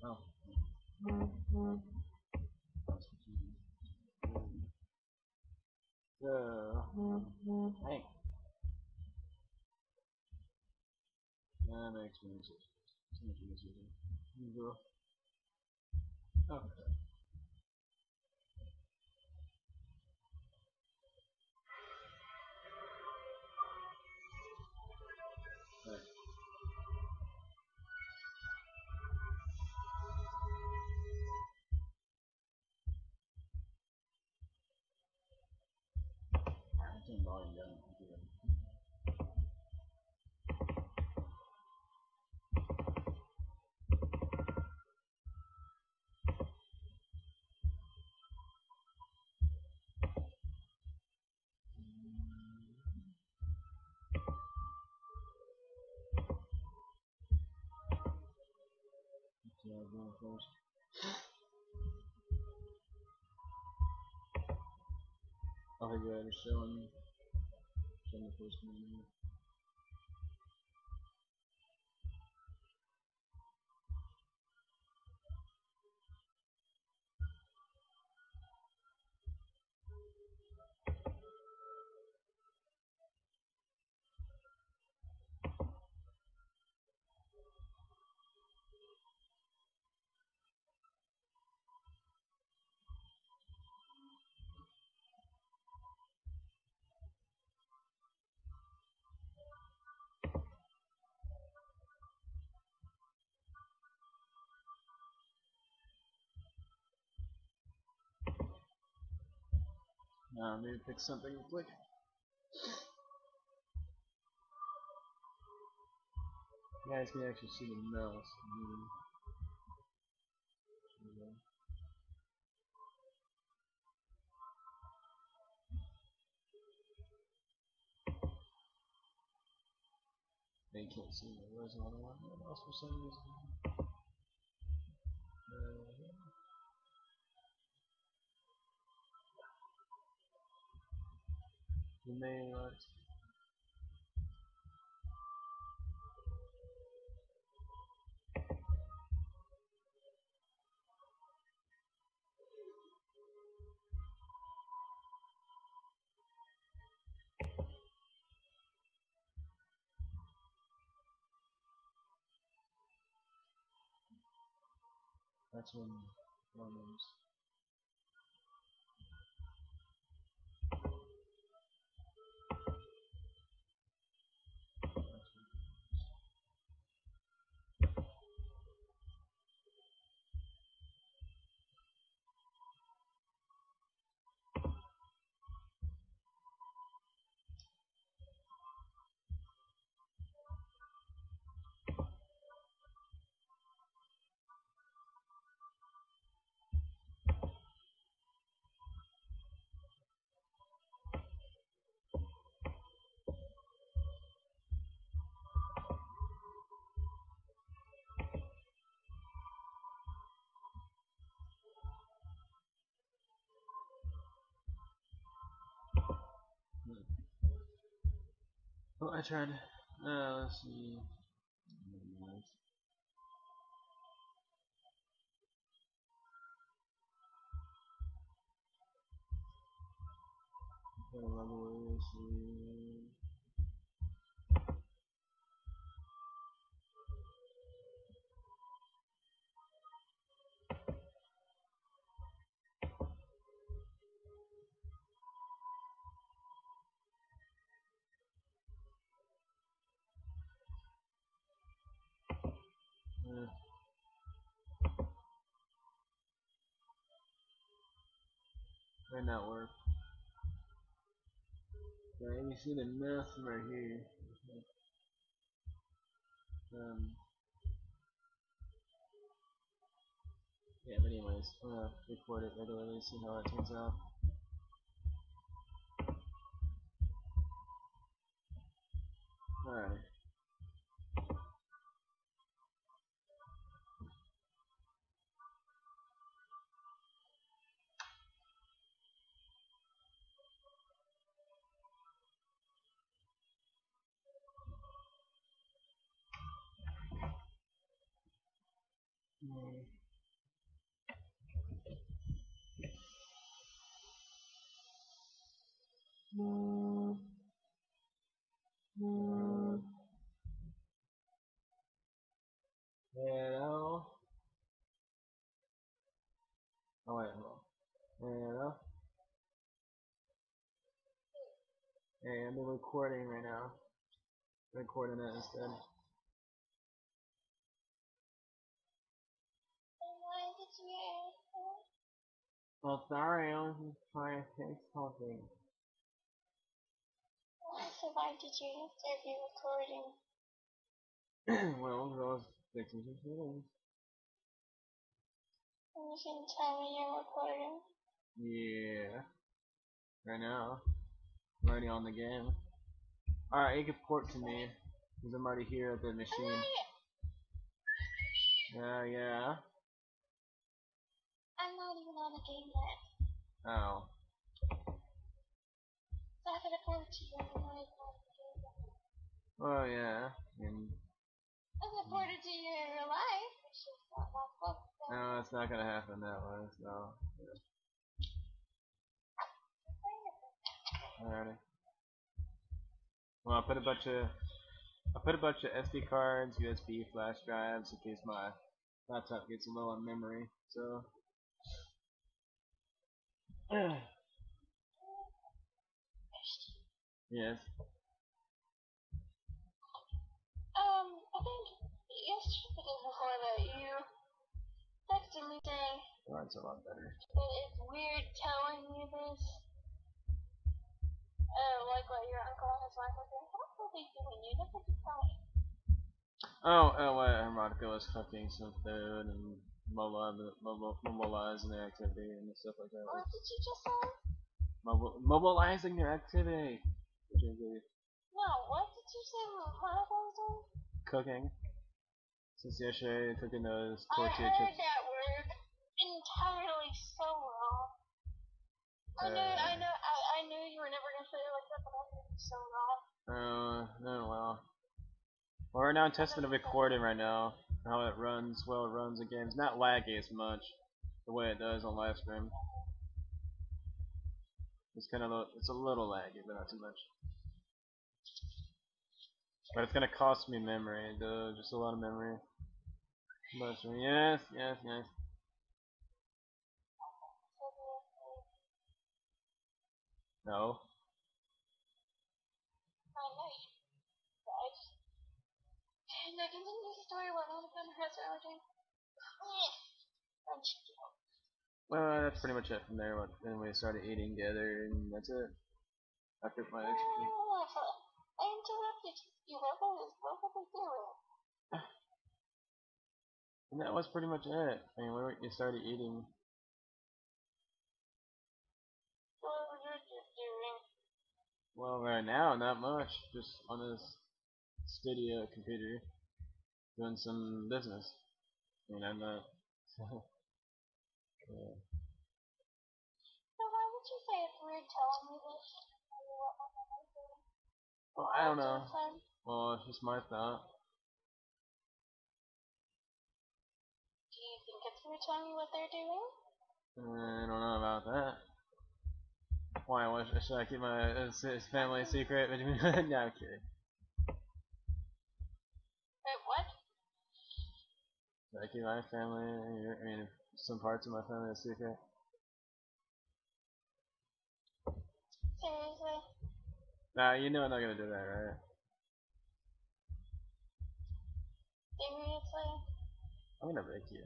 Oh. Hey. That makes me easier. Okay. Right. I can volume down. First. I'll figure out a showing the first one. Maybe pick something quick. You guys can actually see the mouse. They can't see me. Where's another one? Else for some reason. The main art. That's one names. Oh, I tried. Let's see. Might not work. Yeah, you see the myth right here. Yeah, but anyways, I'm gonna record it regularly, see how it turns out. Alright. Oh wait, hold on. Hey, I'm recording right now. Recording it instead. Well, sorry, I was just trying to fix something. So why did you start your recording? Well, I was fixing some things. And you can tell me you're recording? Yeah. Right now. I'm already on the game. Alright, you can port to me. Because I'm already here at the machine. Yeah. I'm not even on the game yet. Oh. So I can report to you. I'm not even on the game yet. Well, yeah. I've reported to you in real life. It's just not my fault. No, it's not gonna happen that way, so. Yeah. Alrighty. Well, I put a bunch of SD cards, USB flash drives in case my laptop gets low on memory. So. Yes. I think yesterday before that you texted me saying Oh, that's a lot better. that it's weird telling you this. Like what your uncle and his wife were doing. What were they doing? You never did tell me. Oh, what Harmonica was cooking some food and mobilizing their activity and stuff like that. What did you just say? Mobilizing their activity. No, what did you say Monica was doing? Cooking. Since yesterday, cooking those I tortilla heard chips. that word entirely so wrong. I knew you were never gonna say it like that, but I heard it so wrong. Oh well. Well, right now I'm testing the recording right now. How it runs, well it runs again. It's not laggy as much the way it does on live stream. It's it's a little laggy, but not too much. But it's gonna cost me memory, though, just a lot of memory. But yes. No. I know you guys. Now continue the story while Monica and her husband are doing. Well, that's pretty much it from there. Then we started eating together, and that's it. I took my extra. I interrupted you. What were they doing? And that was pretty much it. I mean, we started eating. What were you doing? Well, right now, not much. Just on this studio computer, doing some business. I mean, I'm not. Yeah. So why would you say it's weird telling me this? What my family's doing? Well, I don't know. Well, it's just my thought. Do you think it's weird telling me what they're doing? I don't know about that. Why? Should I keep my family secret between? No, I'm kidding. Wait, what? Should I keep my family? I mean, some parts of my family a secret. Seriously? Nah, you know I'm not gonna do that, right? Seriously? I'm gonna break you.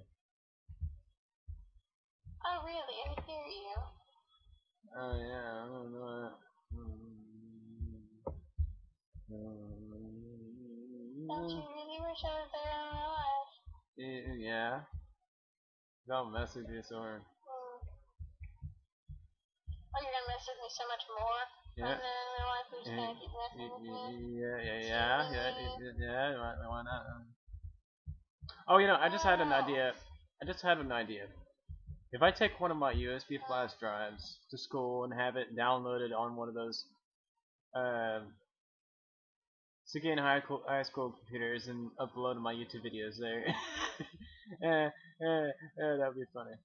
Oh, really? I hear you. Oh yeah, I don't know. Don't you really wish I was there in real life? Yeah. Don't message me so hard. Oh, you're gonna message me so much more? Yeah. And then in real life, you're just gonna keep messing with me? Yeah. Why not? Oh, I just had an idea. If I take one of my USB flash drives to school and have it downloaded on one of those Sikian high school computers and upload my YouTube videos there, that'd be funny.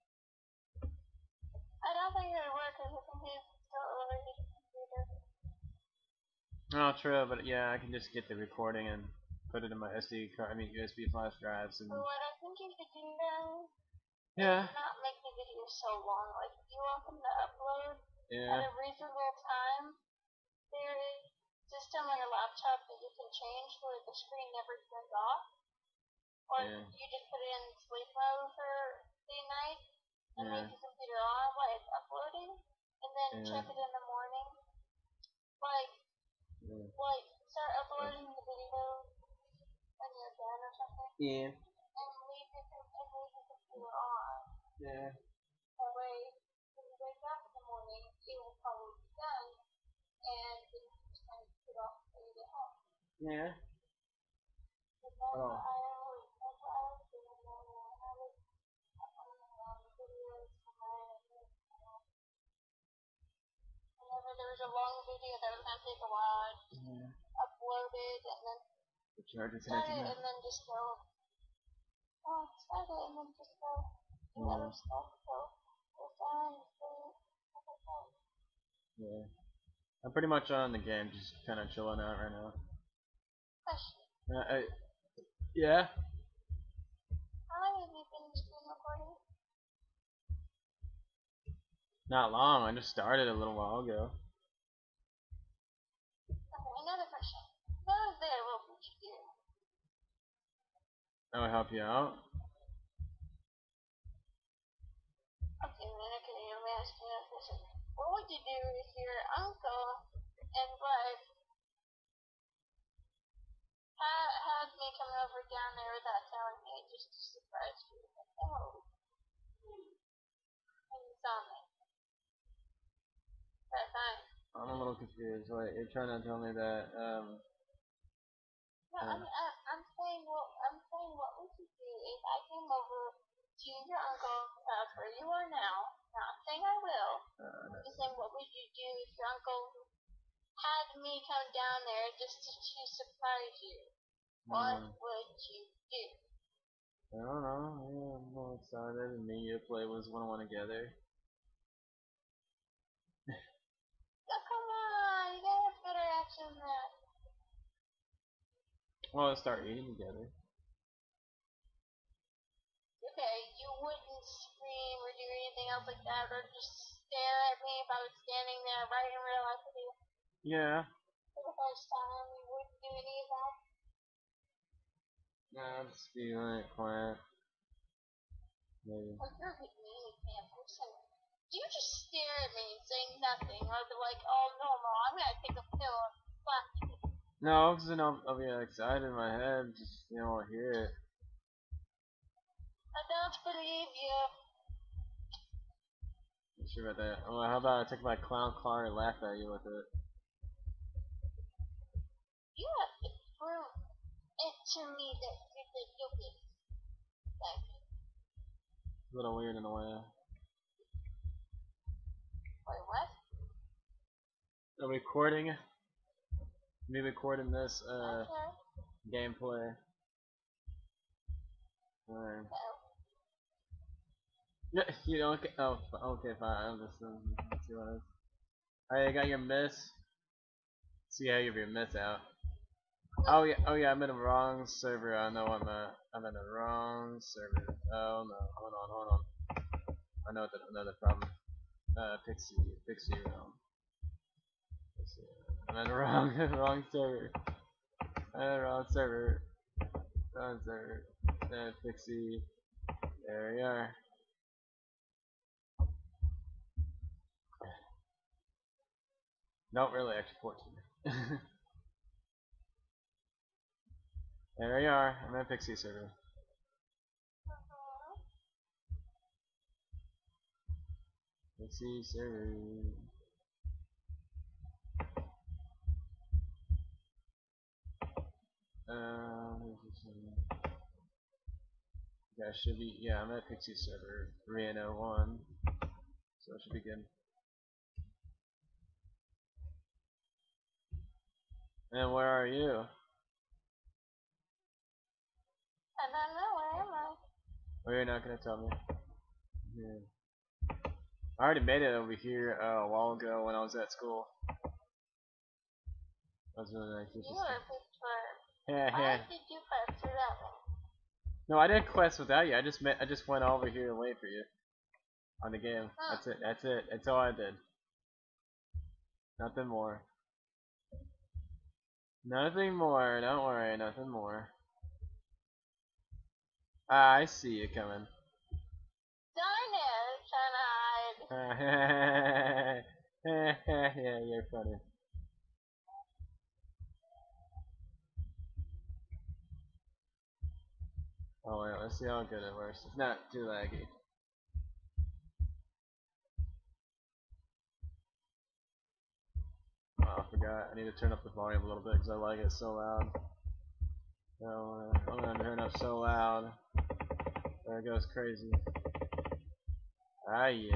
I don't think it would work because the computer's still related to the computer. Oh, true, but yeah, I can just get the recording and put it in my USB flash drives and. But what I think you should do now Yeah. is not make the video so long. Like, if you want them to upload Yeah. at a reasonable time, there is a system on your laptop that you can change where the screen never turns off. Or you just put it in sleep mode for the night and leave the computer on while it's uploading, and then check it in the morning. Like start uploading the video when you're done or something. Yeah. And leave the computer on. Yeah. That way, when you wake up in the morning, it will probably be done, and then you just kind of put it off when you get home. Yeah. But that's what I always do in the morning. I would upload the videos to my whenever there was a long video that was going to take a while, I'd upload it and then start it and then just go. Start it and then just go do other stuff. So it's done. Yeah. I'm pretty much on the game, just kind of chilling out right now. Question. Yeah. How long have you been screen recording? Not long. I just started a little while ago. Okay, another question. What is there? What would you do? That would help you out. Okay, let me ask you another question. What would you do if your uncle and wife had me come over down there without telling me, just to surprise you? Like, oh, and you saw me. That's fine. I'm a little confused. Wait, you're trying to tell me that, No, I'm saying what would you do if I came over to your uncle's house where you are now? Not saying I will. Just saying, what would you do if your uncle had me come down there just to surprise you? What would you do? I don't know. Yeah, I'm all excited, and me and you play Wizard101 together. Oh, come on, you gotta have better action than that. Well, let's start eating together. Okay, you wouldn't scream or do anything else like that, or just stare at me if I was standing there right in real life with you? Yeah. For the first time, you wouldn't do any of that? No, I'm just feeling it quiet. Maybe. Well, you're a mean person. You just stare at me and say nothing, or be like, oh, normal, I'm gonna take a pill and slap you. No, because then I'll be excited in my head, just, I'll hear it. I don't believe you. I'm sure about that. Well, how about I take my clown car and laugh at you with it? You have to prove it to me that you'll be excited. It's a little weird in a way. Wait, what? I'm recording. Me recording this gameplay. Alright. Yeah, you don't. Oh, okay, fine. I'm just let's see what it is. Alright, you got your miss. See how you have your miss out. Oh yeah, I'm in the wrong server. I know I'm in the wrong server. Oh no, hold on. I know another problem. Pixie realm. I'm in the wrong server. I'm in the wrong server. Wrong server. Pixie. There we are. Not really, actually 14. There we are. I'm in Pixie server. Pixie server. Yeah, should be. Yeah, I'm at Pixie server 301. So it should be good. And where are you? I don't know, where am I? Oh, you're not gonna tell me. Yeah. I already made it over here a while ago when I was at school. I was really nice. You are a big twerp. Yeah. Why did you quest without me? No, I didn't quest without you. I just went over here to wait for you. on the game. Huh. That's it. That's it. That's all I did. Nothing more. Nothing more. Don't worry. Nothing more. Ah, I see you coming. Darn it, trying to hide. Yeah, you're funny. Oh wait, let's see how good it works. It's not too laggy. Oh, I forgot. I need to turn up the volume a little bit because I like it so loud. So, I'm gonna turn up so loud. There it goes crazy. Ah, yeah.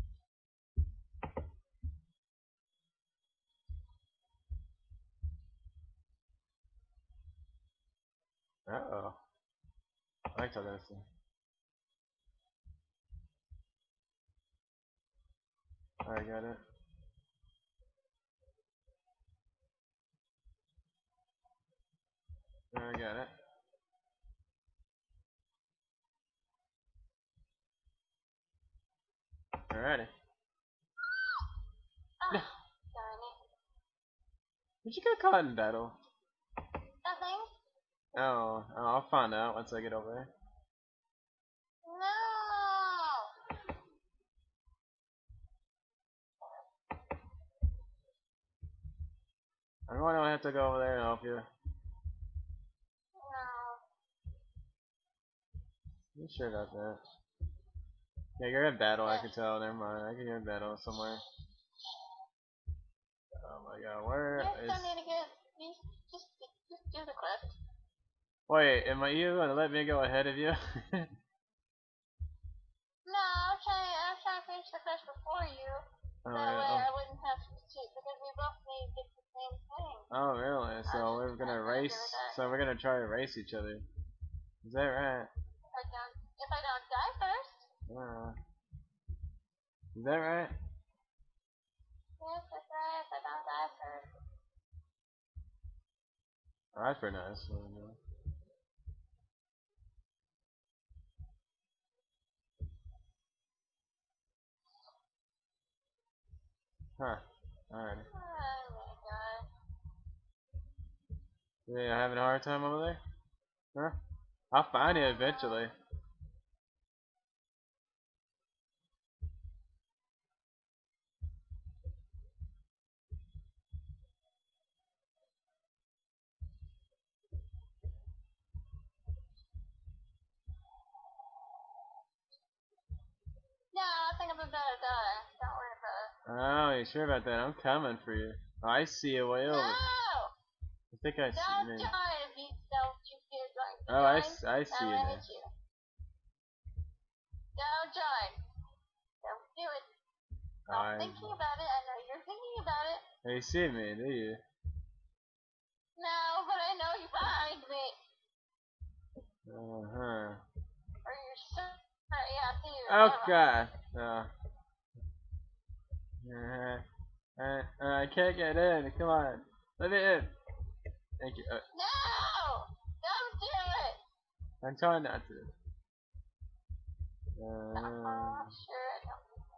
Uh-oh. I like talking this thing. Alright, got it. Alright, got it. Alrighty. Oh, darn it. Did you get caught in battle? Nothing? Oh, I'll find out once I get over there. No! I don't have to go over there and help you. No. You sure about that? Yeah, you're in battle, I can tell. Never mind. I can hear in battle somewhere. Oh my god, where You is... still need to get... Just do the quest. Wait, am you gonna let me go ahead of you? No, I'm trying to finish the quest before you. Oh, That way yeah. I wouldn't have to cheat, because we both need to get the same thing. Oh, really? So we're gonna race. So we're gonna try to race each other. Is that right? If I don't die first. Is that right? Yes, that's right, if I don't die first. Oh, that's pretty nice. Huh. Alright. Oh my god. Yeah, having a hard time over there? Huh? I'll find it eventually. No, I think I'm about to die. Don't worry about it. Oh, you sure about that? I'm coming for you. Oh, I see you way over. No! I think I see Don't you. join if you don't you feel going to Oh, join. I see I'm you gonna there. hit you. Don't join. Don't do it. Stop thinking about it. I know you're thinking about it. You see me, do you? No, but I know you're behind me. Uh-huh. Or you're so... Yeah, I see you. Oh, God. No. I can't get in. Come on. Let me in. Thank you. No! Don't do it! I'm trying not to. Sure, I don't.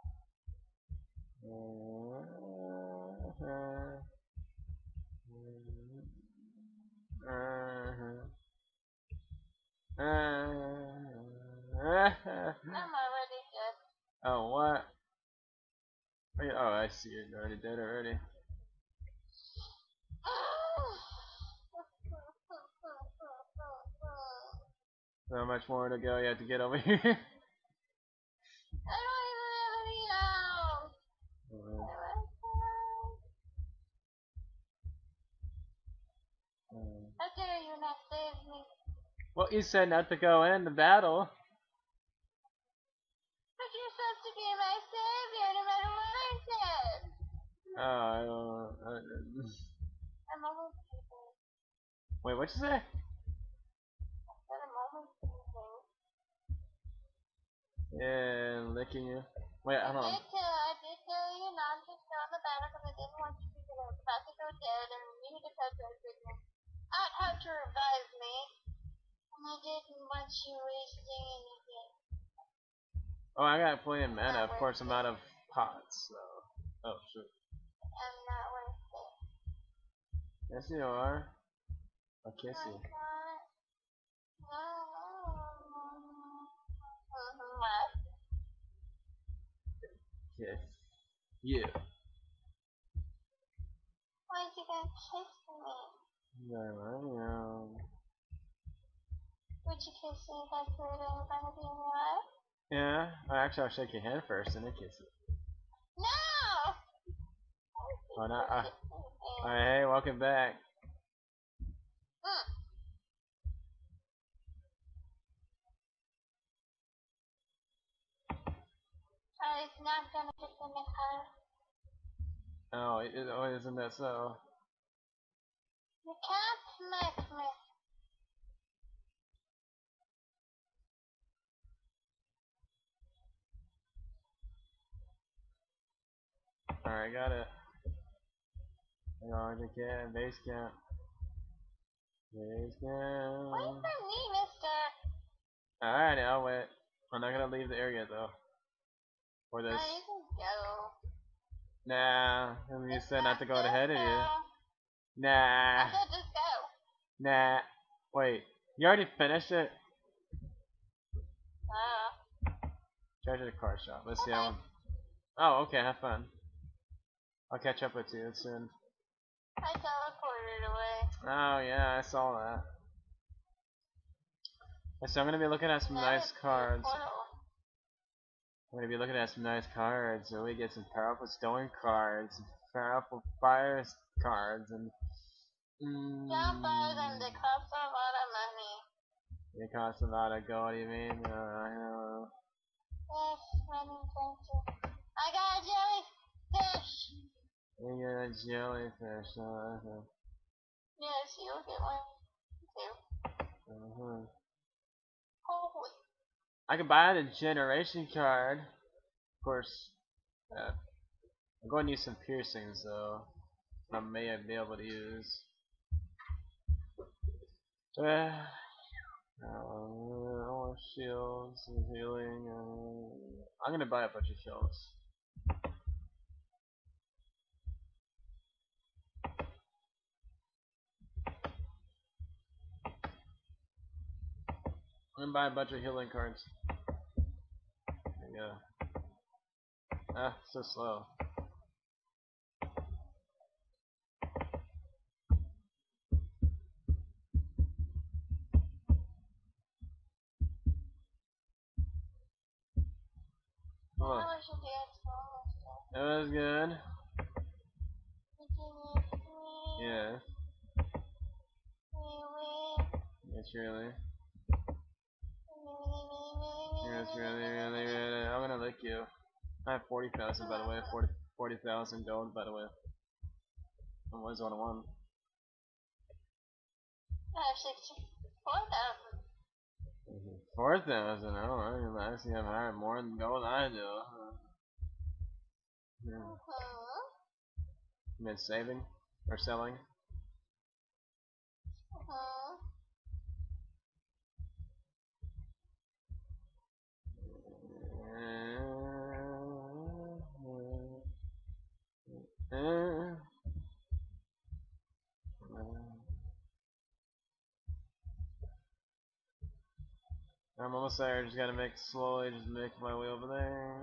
I'm already dead. Oh, what? Oh, I see it. Already dead already. So much more to go. You have to get over here. I don't even have any health. How dare you not save me? Well, you said not to go in the battle. But you're supposed to be my savior no matter what I said. Oh, I don't. I'm almost leaving. Wait, what'd you say? I said I'm almost leaving. Yeah, licking you. Wait, hold on. I did tell you not to go on the battle because I didn't want you to be about to go dead and you needed to touch everything. I'd have to revive me. And I didn't want you wasting anything. Oh, I got plenty of mana. Of course, I'm out of pots. So. Oh shoot. I'm not worth it. Yes, you are. I'll kiss you. Kiss you. Why is you gonna kiss me? No. Would you kiss me if I threw it in front of you in your eye? Yeah. Actually, I'll shake your hand first and then kiss you. No! Oh, no. Alright, hey, welcome back. I was not gonna kiss in the car. Oh, isn't that so? You can't smack me. Alright, got it. Hang on, base camp. Base camp. Wait for me, mister. Alright, I'll wait. I'm not gonna leave the area though. For this. No, you can go. Nah, you said not to go ahead of you. Nah. I said just go. Nah. Wait, you already finished it? Charge at the car shop. Let's see how. Oh, okay, have fun. I'll catch up with you soon. I teleported away. Oh yeah, I saw that. So I'm gonna be looking at some nice cards. I'm gonna be looking at some nice cards, so we get some powerful stone cards, some powerful fire cards, and Don't buy them, they cost a lot of money. They cost a lot of gold, you mean? I know. Yes, money expensive. I got a jellyfish! You got a jellyfish, okay. Yes, you'll get one too. Holy. I can buy the generation card. Of course, I'm going to use some piercings though. I may be able to use. Shields and healing. I'm gonna buy a bunch of shields. I'm gonna buy a bunch of healing cards. There you go. So slow. Oh. That was good. Yeah. Yes, really. Yes, really. I'm gonna lick you. I have 40,000 by the way. 40,000 gold by the way. On Wizard101. I have 64,000. 4,000? Oh, I see I'm higher more than gold than I do. You mean saving? Or selling? I'm almost there, just gotta make slowly, just make my way over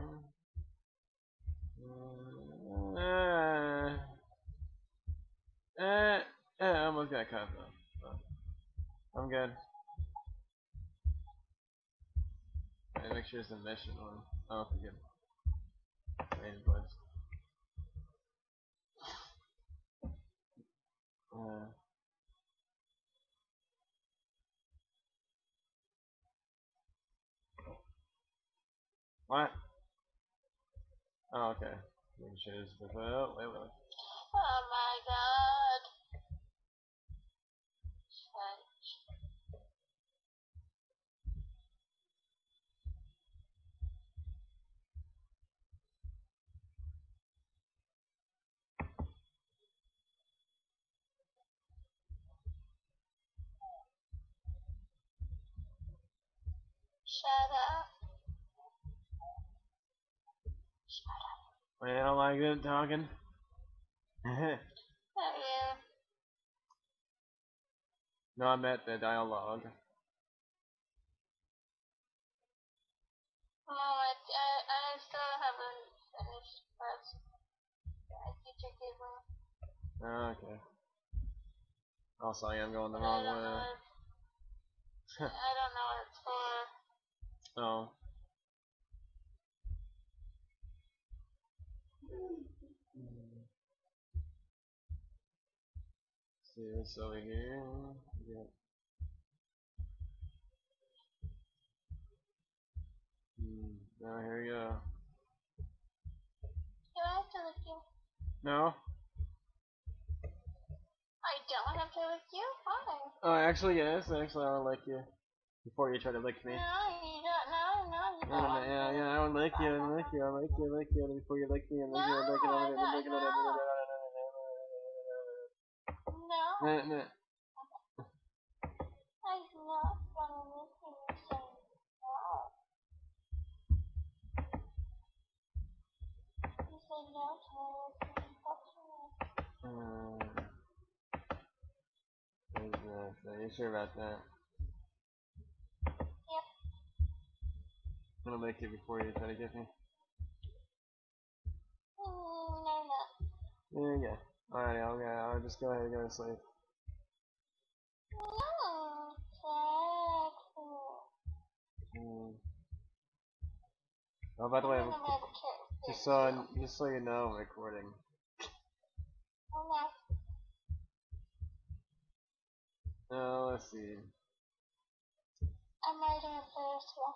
there. I almost got caught though. So I'm good. Right, make sure it's a mission one. Oh, forget it. Main place. What? Oh, okay. Making sure it's the wait. Oh my god. Shut up. Wait, I don't like it talking. Oh yeah. No, I meant the dialogue. No, I still haven't finished class. I teacher gave me. Oh, okay. Also, I am going the I wrong don't way. know I don't know what it's for. Oh. See this over here. Yep. Oh, here we go. Do I have to lick you? No? I don't have to lick you? Why? Oh, actually, yes. Actually, I'll lick you. Before you try to lick me. No, you don't. No, you don't. Yeah, I will lick you, I'll lick you, I'll lick you, lick you, and before you lick me, and lick you, and lick it, and lick it, and No. lick it. I'm not gonna lick you, so no. You said no to Are you sure about that? Yep. I'm gonna lick you before you try to get me. No. There you go. Alright, I'll just go ahead and go to sleep. No. Oh, by the way, just so you know, I'm recording. Let's see. I'm writing a first one.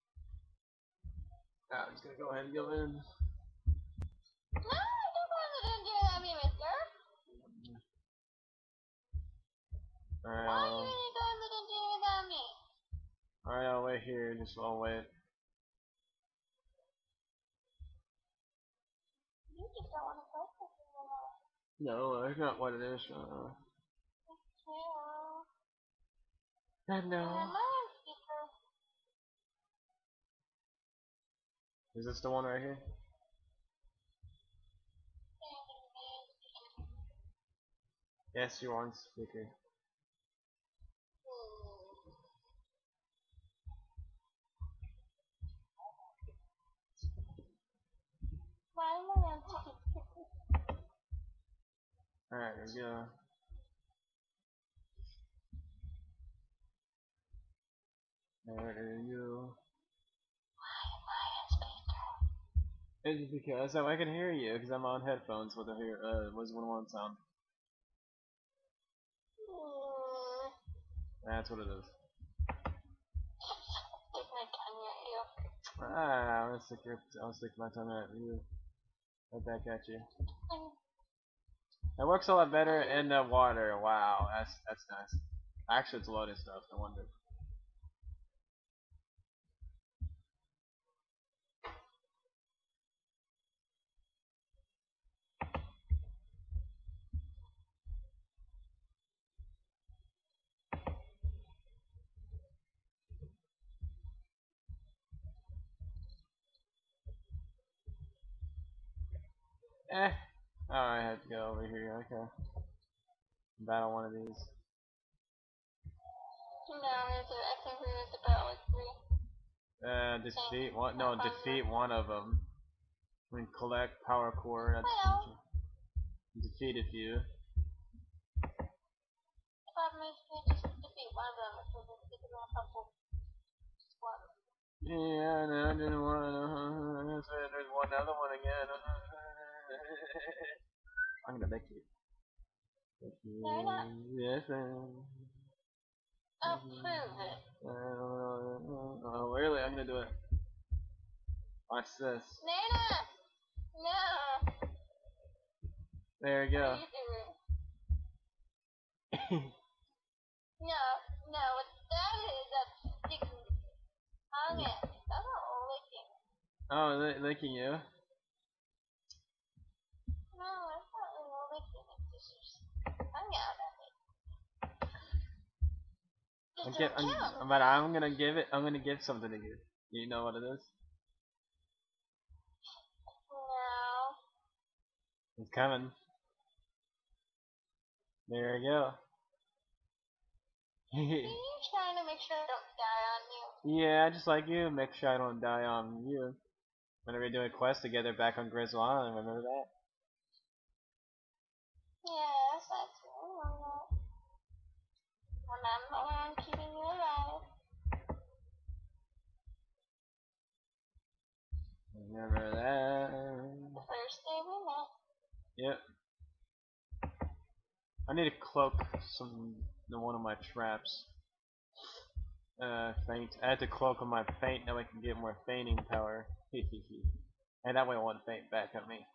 I'm just gonna go ahead and go in. No, I don't want to do that, mister. Alright, Why are you going to do without me? Alright, I'll wait here, I'll wait. You just don't want to focus anymore. No, that's not what it is. No. Is this the one right here? Yes, you're on speaker. Alright, there we go. There you go. It's because I can hear you, because I'm on headphones with the Wizard101 sound. That's what it is. I'll stick my tongue at you. Right back at you. That works a lot better in the water. Wow, that's nice. Actually, it's loaded stuff. No wonder. Oh, I had to go over here. Okay. Battle one of these. No, I think we were about like 3. Defeat one. No, defeat one of them. I mean, collect power core. That's defeat a few. Problem is, we just defeat one of them because it's a couple. Yeah, no, I didn't want to. There's one other one again. I'm gonna make you. No, you're not. Yes, Approve it. Oh, really? I'm gonna do it. Watch this. Nana! No! There you go. What are you doing? No, what that is, that's sticking on it. That's not licking. Oh, licking you? No, it's not really licking. It's just hung out at it. But I'm gonna give something to you. Do you know what it is? It's coming. There we go. Are you trying to make sure I don't die on you? Yeah, just like you, make sure I don't die on you. Whenever we do a quest together back on Grizzle Island, remember that? Yes, I do remember that. And I'm the one keeping you alive. Remember that. The first day we met. Yep. I need to cloak one of my traps. Faint. I had to cloak on my faint, now I can get more fainting power. And that way I won't faint back at me.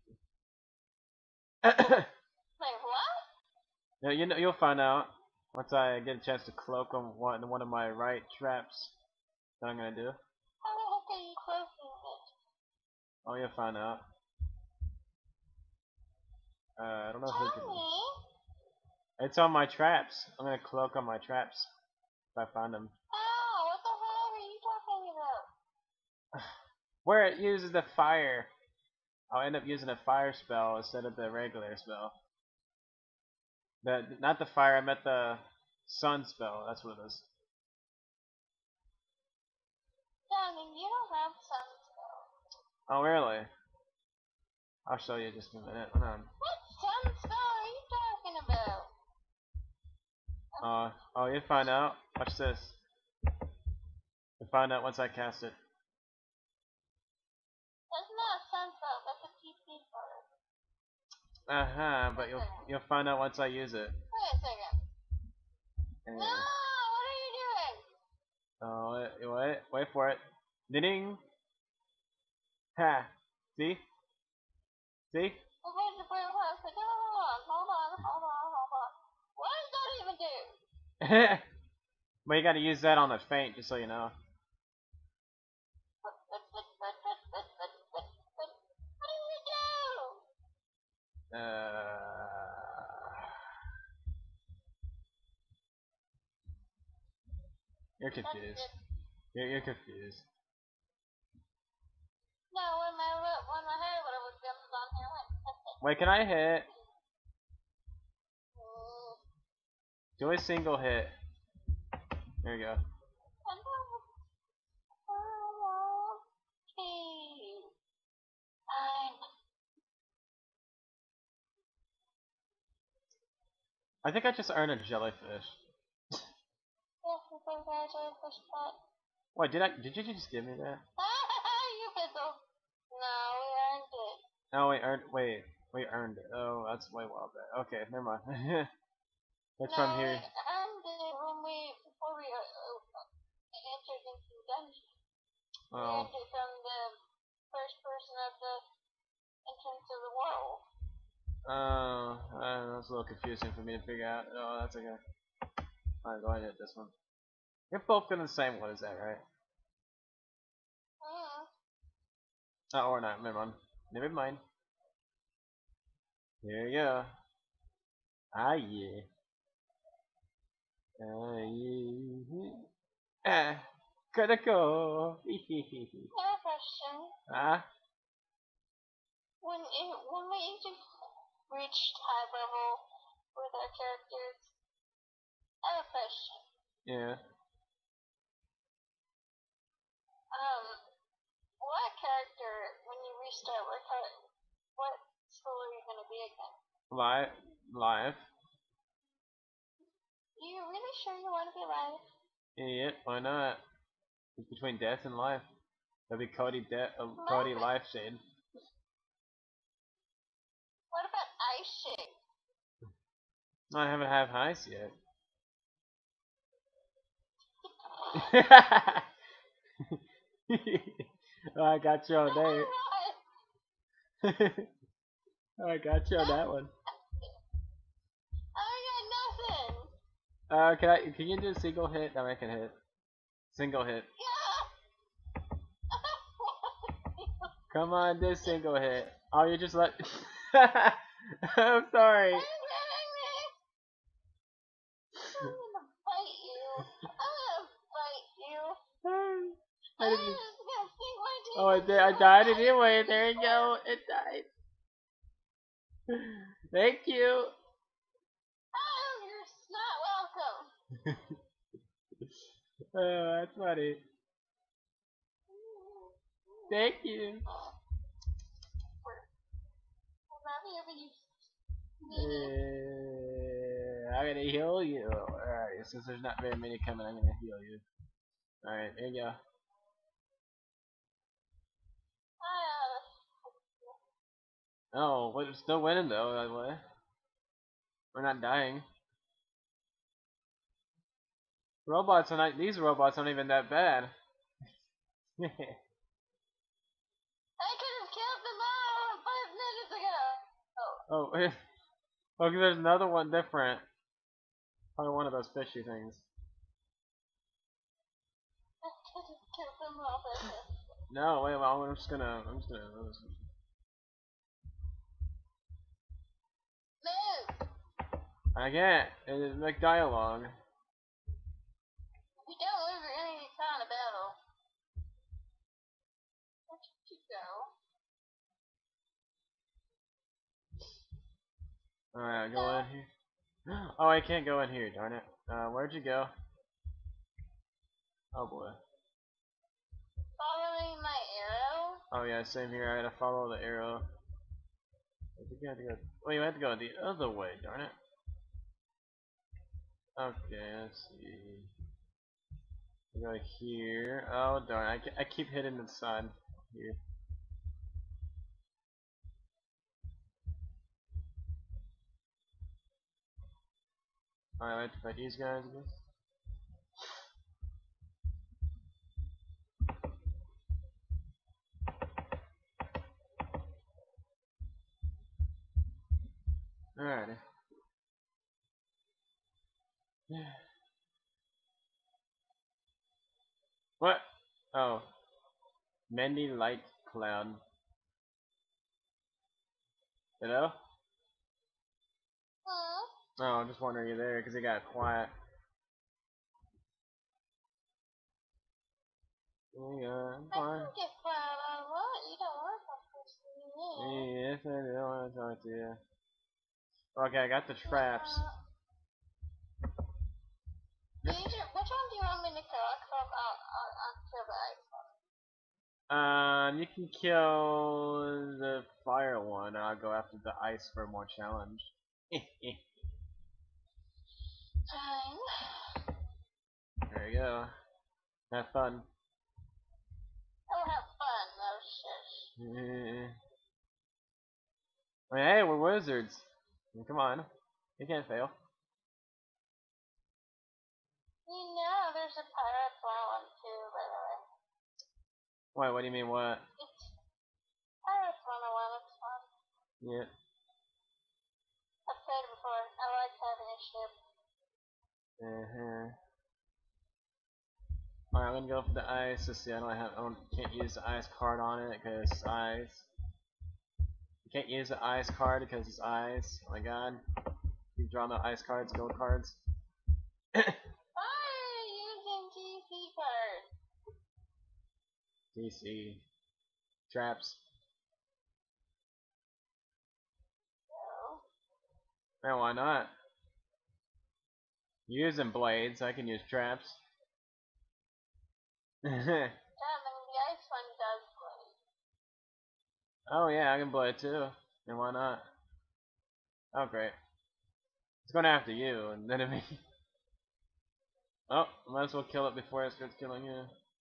Wait, what? No, you'll find out once I get a chance to cloak on one of my right traps. What I'm gonna do. How the heck are you cloaking it? Oh, you'll find out. I don't know Tell who can. me. It's on my traps. I'm gonna cloak on my traps if I find them. Oh, what the hell are you talking about? Where it uses the fire. I'll end up using a fire spell instead of the regular spell. Not the fire, I meant the sun spell. That's what it is. Darling, you don't have sun spell. Oh, really? I'll show you just in a minute. Hold on. What sun spell are you talking about? Oh, you'll find out. Watch this. You'll find out once I cast it. That's not a sun spell, that's a TP spell. But you'll find out once I use it. Wait a second. Anyway. No, what are you doing? Oh, wait for it. Ding! Ha! See? See? Okay, hold on. What does that even do? But you gotta use that on the feint, just so you know. What do you do? You're confused. You're confused. No, when my hair whatever comes on here went. Wait, can I hit? Do a single hit. There you go. I think I just earned a jellyfish. Yes, because I jellyfish pot. Wait, did you just give me that? You fizzled. No, we earned it. Oh, we earned it. Oh, that's way wild back. Okay, never mind. That's from here. We earned it before we entered into the dungeon. We earned it from the first person of the entrance of the world. Oh, that's a little confusing for me to figure out. Oh, that's okay. Alright, go ahead and hit this one. You're both gonna the same one, is that right? Oh, or not, never mind. Never mind. Here you go. Ah, yeah. Ah, yeah. Ah, critical. I have a question. Ah? When we just reached high level with our characters, I have a question. Yeah. What character, when you restart, what skill are you gonna be again? Live. You really sure you want to be alive? Yeah, why not? It's between death and life. That'll be Cody Life Shade. What about Ice Shade? I haven't had ice yet. Oh, I got you on that. Oh, I got you on that one. I got nothing. Can you do a single hit? No, I can hit. Single hit. Yeah. Come on, do a single hit. Oh, you just let. I'm sorry. I'm gonna fight you. I didn't. I'm just gonna sink my teeth Oh, I died anyway. There you go. It died. Thank you. Oh, you're not welcome. Oh, that's funny. Thank you. I'm gonna heal you. Alright, since there's not very many coming, I'm gonna heal you. Alright, there you go. Oh, we're still winning though, that way. We're not dying. Robots are not, these robots aren't even that bad. I could have killed them all 5 minutes ago. Oh, okay, there's another one different. Probably one of those fishy things. I could have killed them all 5 minutes ago. No, wait, well, I'm just gonna. Move! I can't. It's like dialogue. We don't lose any kind of battle. Where'd you go? Alright, go in here. Oh, I can't go in here, darn it. Where'd you go? Oh boy. Following my arrow? Oh yeah, same here. I gotta follow the arrow. I think you have to go. Well, you have to go the other way, darn it. Okay, let's see. Go here. Oh darn! I keep hitting the side here. Alright, I have to fight these guys, I guess. Alrighty. What? Oh. Mendy Light Cloud. Hello? Oh, I'm just wondering you're there because it got quiet. I'm fine. I can get quiet on what? You don't want to talk to me. Yes, I do. I want to talk to you. Okay, I got the traps. Which one do you want me to kill? I'll kill the ice one. You can kill the fire one, and I'll go after the ice for more challenge. Fine. There you go. Have fun. I'll have fun, no shush. Well, hey, we're wizards. Come on. You can't fail. You know, there's a pirate one too, by the way. Wait, what do you mean, what? It's Pirates 101, it's fun. Yeah. I've played it before. I like having a ship. Alright, I'm gonna go for the ice. Let's see, can't use the ice card on it because it's ice. You can't use the ice card because it's ice. Oh my god. Keep drawing the ice cards, gold cards. Why are you using TC cards? DC. Traps. No. Oh, why not? Using blades, I can use traps. The ice one does blade. Oh yeah, I can blade too. And why not? Oh great. It's going after you, and then me. Oh, might as well kill it before it starts killing you.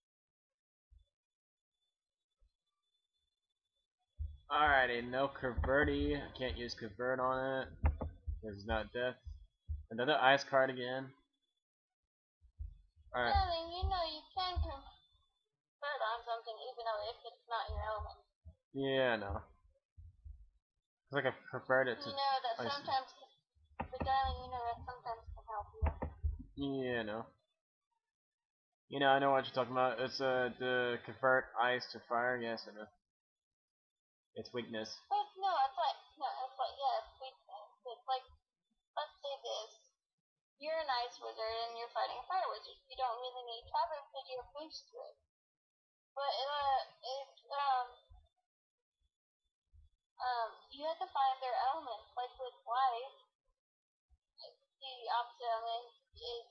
Alrighty, no converty. I can't use convert on it because it's not death. Another ice card again. Alright. Darling, you know you can convert on something even though if it's not your element. Yeah, I know. It's like I convert it to. You know that sometimes, but darling, you know that sometimes can help you. Yeah, I know. You know, I know what you're talking about. It's the convert ice to fire. Yes, I know. It's weakness. But no, it's like yeah, it's weakness. It's like, let's say this. You're an ice wizard and you're fighting a fire wizard. You don't really need cover because you're boost to it. But you have to find their element. Like with life, the opposite element is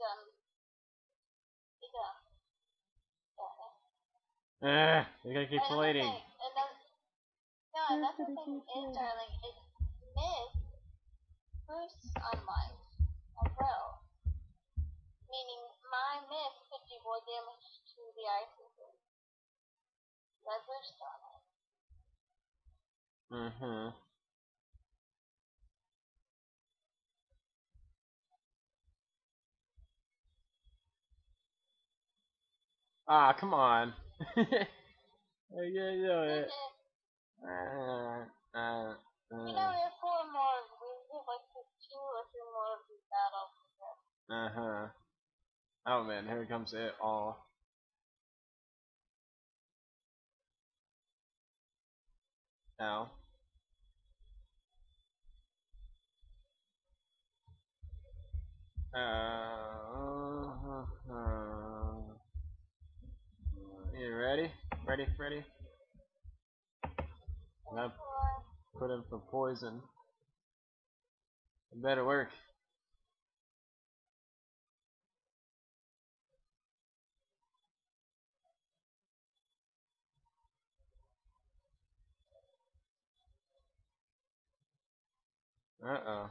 you gotta keep plating. Another thing is, darling, is myth boosts on life as well. Meaning, my myth could do more damage to the Acer. That boosts on it. Ah, come on. I can't do it. You know, if 4 more, we have like 2 or 3 more of these battles. Oh man, here comes it all. Ow. You ready? Ready? I put in for poison. It better work. Uh-oh.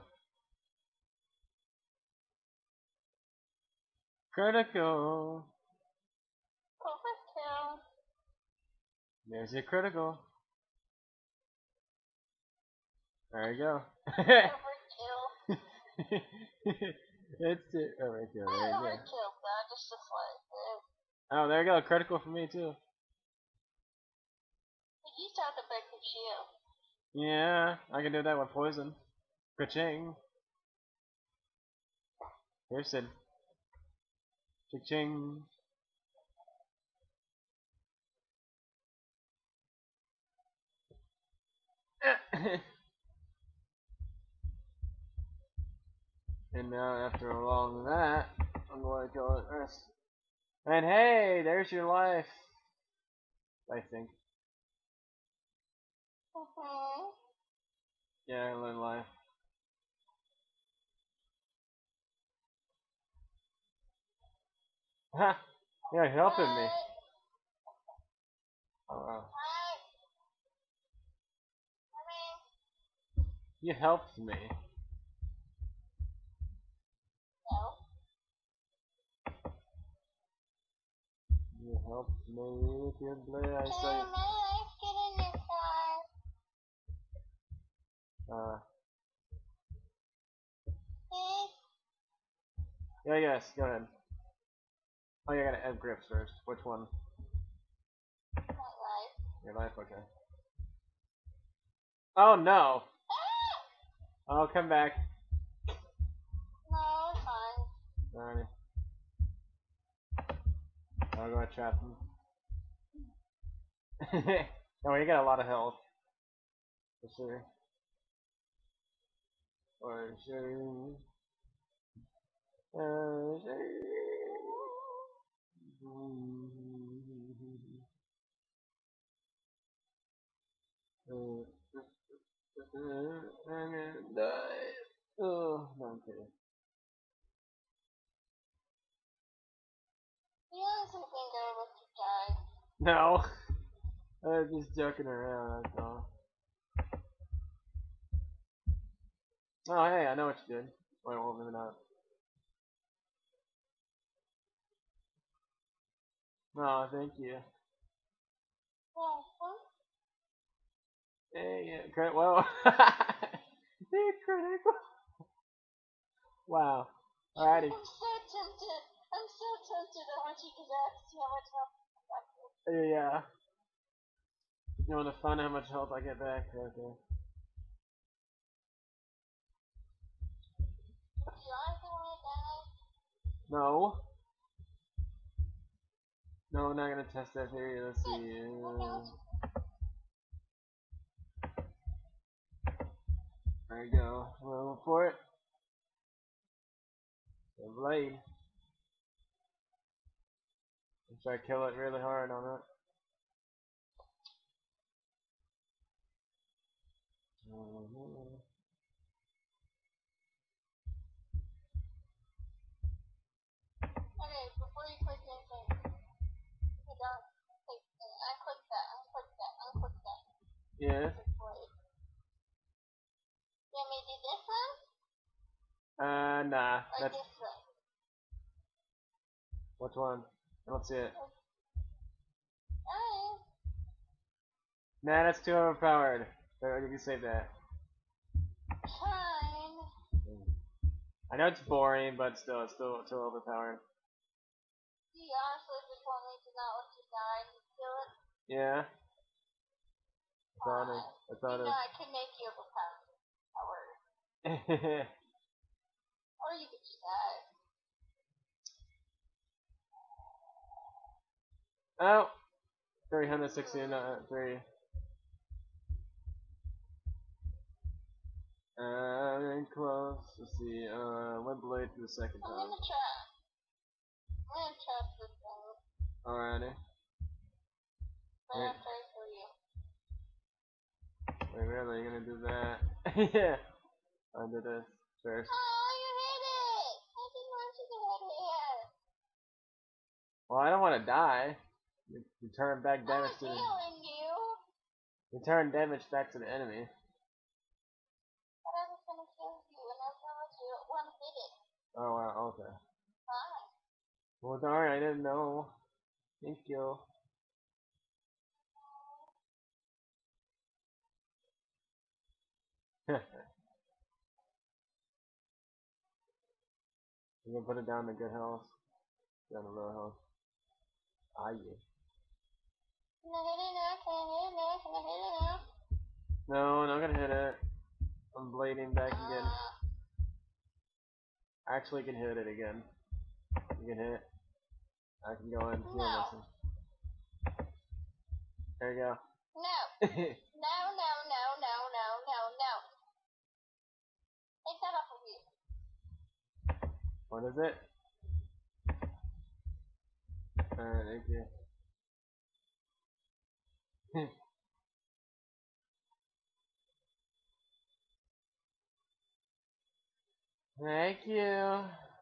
Critical. Overkill. There's your critical. There you go. Overkill. It's it. Overkill. There you go. Overkill, but just like Oh, there you go. Critical for me too. You start the break of shield. Yeah, I can do that with poison. Ka-ching. Here's Sid. Cha-ching. And now after a long that, I'm going to go at rest. And hey, there's your life. I think. Yeah, I learned life. Ha! You're helping me. Oh wow. You helped me. You helped me with your blade. I saw you. Get in your car. Yeah, yes, go ahead. Oh, you gotta add grips first. Which one? Your life, okay. Oh no! I'll come back. No, it's fine. Alrighty. I'll go trap him. Oh, you got a lot of health. For sure. For sure. For sure. I'm gonna die. Oh, no, I'm kidding. You honestly think I would let you die? No. I was just joking around, that's all. Oh, hey, I know what you did. Wait, well, maybe not. Oh, thank you. Hey, yeah, well, critical. Wow. Alrighty. I'm so tempted. I want you to see how much help. Yeah. You want to find out how much health I get back? Okay. Do you honestly want to die? No. No, I'm not gonna test that theory. Let's see. There you go. Roll for it. The blade. I'm trying to kill it really hard on it. Okay, before you click anything, you don't click unclick that, unclick that, unclick that. Yeah. You want me to do this one? Nah. Or That's this one? which one? I don't see it. Alright. Nah, that's too overpowered. You can save that. Fine. I know it's boring, but still, it's still overpowered. Do you honestly just want me to not let you die and kill it? Yeah. Fine. I thought You know I can make you overpowered. Or you could just die. Oh! 369, 3. And close. Let's see. Went blade for the second I'm time. gonna trap this thing. Alrighty. But Wait. after I kill you. Wait, really? You're gonna do that? Yeah. I'll do this first. Oh, you hit it! I didn't want you to hit it. Well, I don't want to die. You turn back damage to the. I'm healing you. You turn damage back to the enemy. But I was gonna kill you and I was gonna let you one hit it. Oh wow. Okay. Fine. Well, sorry, I didn't know. Thank you. You're gonna put it down to good health. Down to low health. Ah, yeah. Can I hit it now? Can I hit it now? Can I hit it now? No, I'm not gonna hit it. I'm blading back again. I actually can hit it again. You can hit. I can go and heal myself. There you go. No. No, no, no, no, no, no, no. Take that off of you. What is it? Alright, thank you. Thank you.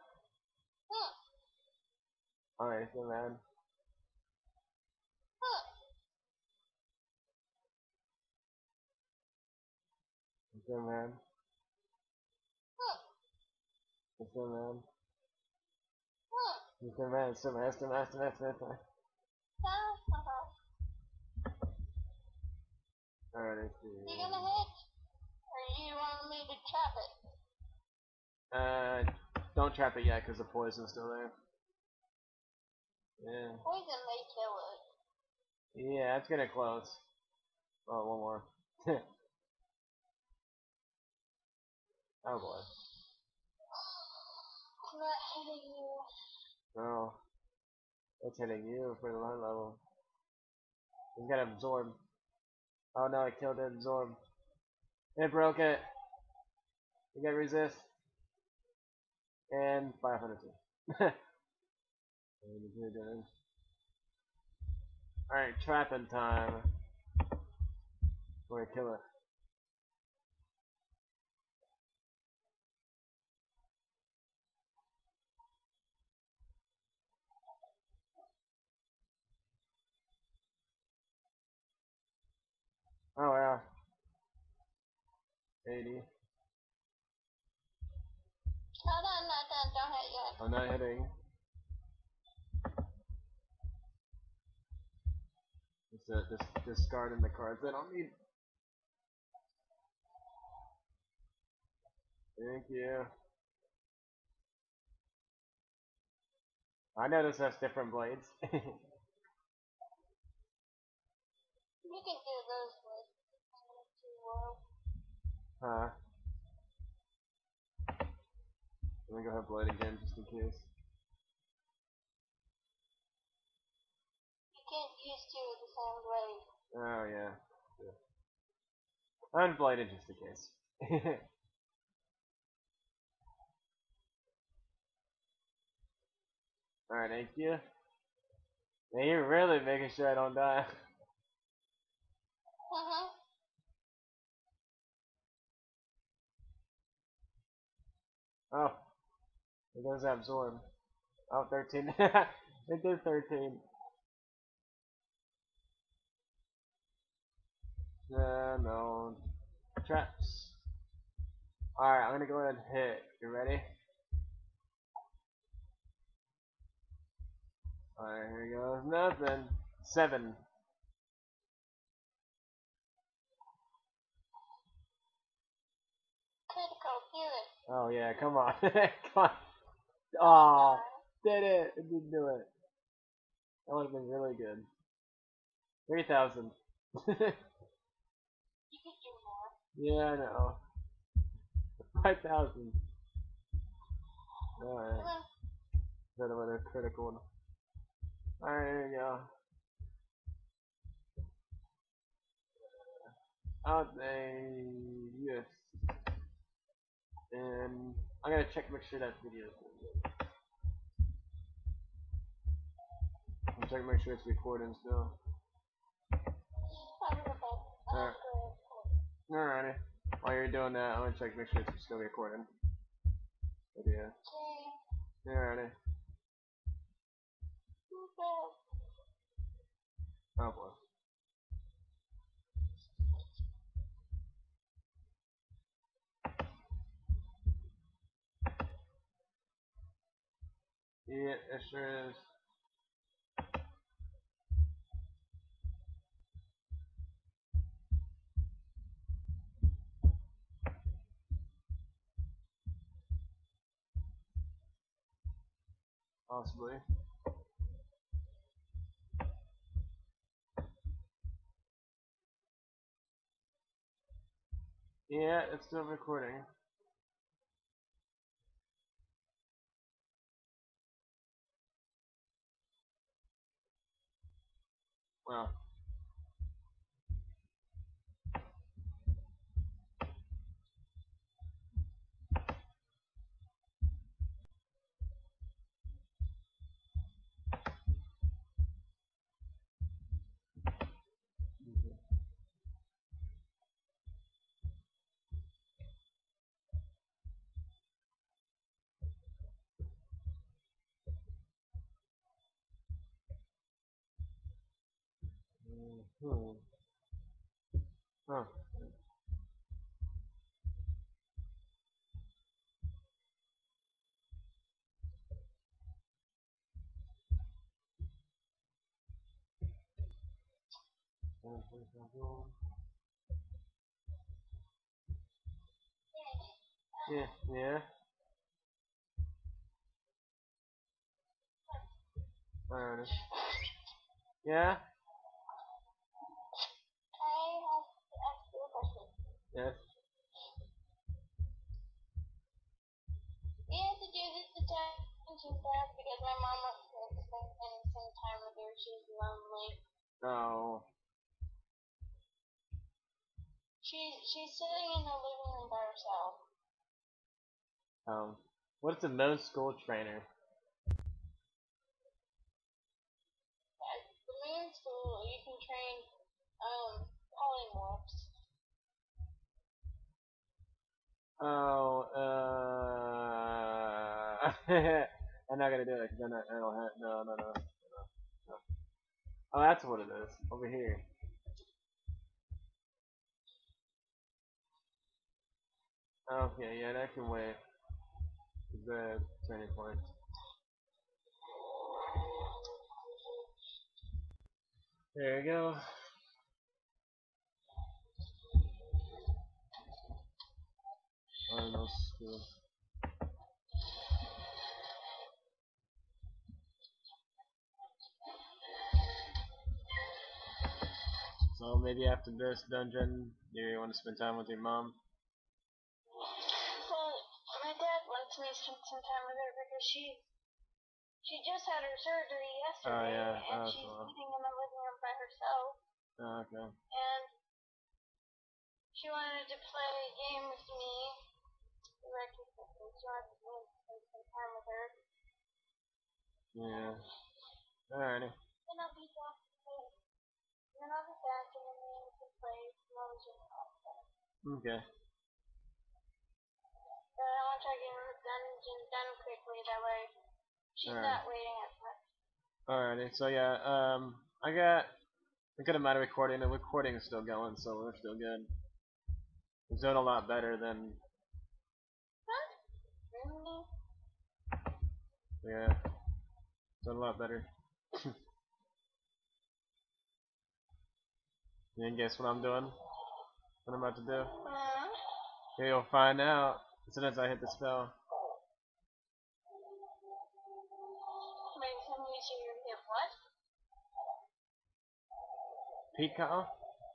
Alright, so man. So man. So man. So man. So man. So man. So man. So man. Alright, let's see. You gonna hit? Or you want me to trap it? Don't trap it yet because the poison's still there. Yeah. Poison may kill it. Yeah, it's getting close. Oh, one more. Oh boy. It's not hitting you. No. It's hitting you for the low level. He's got to absorb. Oh no, it killed it, absorb. It broke it. You got resist. And 502. Alright, trapping time. Before I kill it. Oh yeah. 80. Hold on, not done. Don't hit yet. I'm not hitting. Just discarding the cards I don't need. Thank you. I noticed that's different blades. You can do those with world. Huh. Let me go ahead and blade again just in case. You can't use two of the same blade. Oh yeah. I'm bladed just in case. Alright, thank you. Man, you're really making sure I don't die. Oh, it does absorb. Oh, 13. It did 13. No. Traps. Alright, I'm gonna go ahead and hit. You ready? Alright, here goes nothing. 7. Critical, do it. Oh yeah, come on. Come on. Oh, did it. It didn't do it. That would have been really good. 3,000. You could do more. Yeah, I know. 5,000. Alright. Come on. That would have critical one. Alright, here we go. I'll say yes. And I'm gonna check, make sure that video is good. I'm checking, make sure it's recording still. Alright. Alrighty. While you're doing that, I'm gonna check, make sure it's still recording. Video. Alrighty. Oh boy. Yeah, it sure is. Possibly. Yeah, it's still recording. Well. Hmm. Huh. Yeah, yeah. Alrighty. Yeah? I have to ask you a question. Yes. We have to do this attention stuff because my mom wants to spend some time with her. She's lonely. Oh. She's sitting in the living room by herself. What's the most school trainer? At the moon school, you can train polymorphs. Oh, I'm not gonna do it because I don't have, no. Oh, that's what it is. Over here. Okay, yeah, that can wait. The turning point. There you go. Final school. So maybe after this dungeon, you want to spend time with your mom? Well, my dad wants me to spend some time with her because she just had her surgery yesterday, Oh yeah, and she's sitting in the living room by herself. Oh, okay. And she wanted to play a game with me. She wanted to spend some time with her. Yeah. Alrighty. Then I'll be back. Then I'll be back, and then we can play Mom's Room. Okay. But I want to try getting done that way. She's not waiting as much. Alrighty, so yeah, I got a good amount of recording. The recording is still going, so we're still good. It's doing a lot better than. Huh? Really? Yeah, doing a lot better. You can guess what I'm doing? What I'm about to do? Yeah, you'll find out as soon as I hit the spell. Wait, can you see your hit what? Peacock?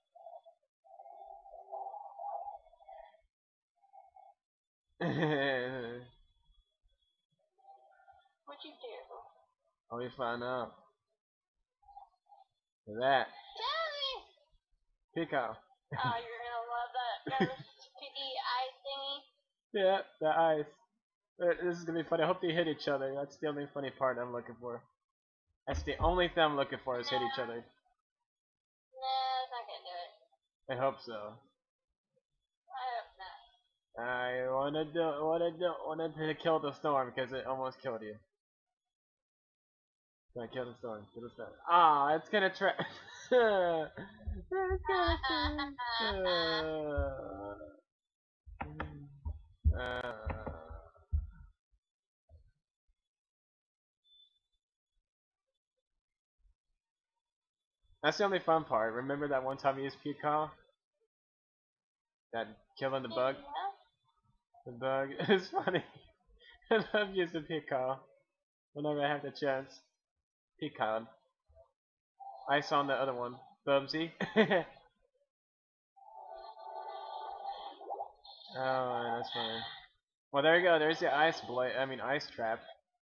What'd you do? Oh, you find out. Look at that. Daddy! Peacock. Oh, you're gonna love that. That sticky eye thingy. Yeah, the ice. This is gonna be funny. I hope they hit each other. That's the only funny part I'm looking for. That's the only thing I'm looking for is hit each other. Nah, it's not gonna do it. I hope so. I hope not. I wanted to kill the storm because it almost killed you. I kill the storm. Kill the storm. Ah, it's gonna try. That's the only fun part. Remember that one time you used Peacock? That killing the bug? The bug is funny. I love using Peacock whenever I have the chance. Peacock. Ice on the other one. Bubsy. Oh, that's funny. Well, there you go. There's the ice blade. I mean, ice trap.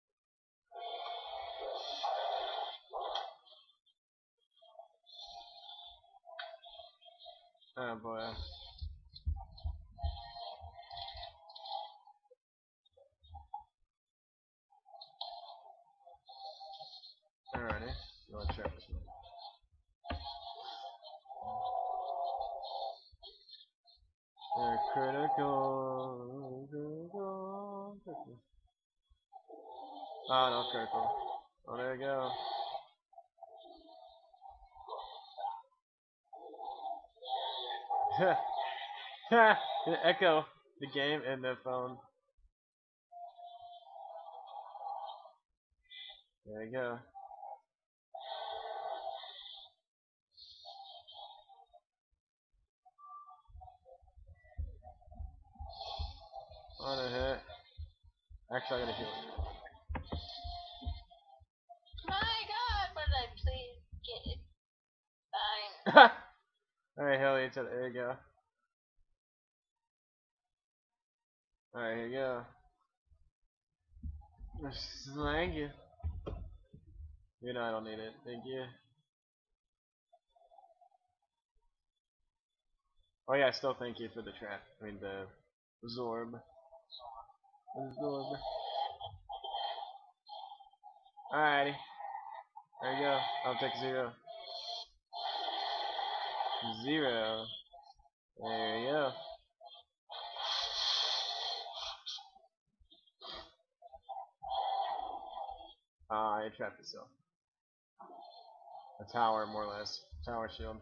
Oh boy. Alrighty. Let's try this one. They're critical. Oh, no critical. Oh, there you go. The echo, the game, and the phone. There you go. On a hit. Actually, I gotta heal it. My god, but I please get it. Fine. Alright, heal each other. There you go. Alright, here you go. Thank you. You know I don't need it. Thank you. Oh yeah, still thank you for the trap. I mean the Zorb. The Zorb. Alrighty. There you go. I'll take 0. 0. There you go. I trapped myself. A tower, more or less. Tower shield.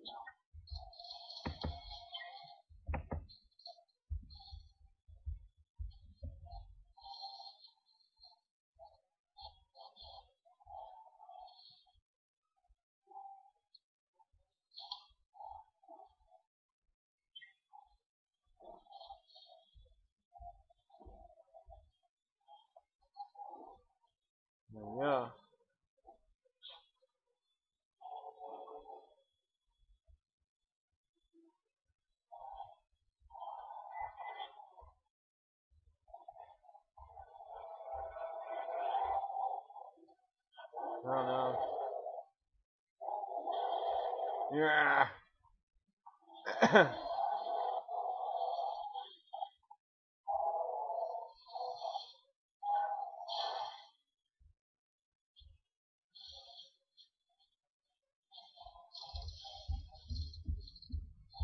There you go. Oh no. Yeah.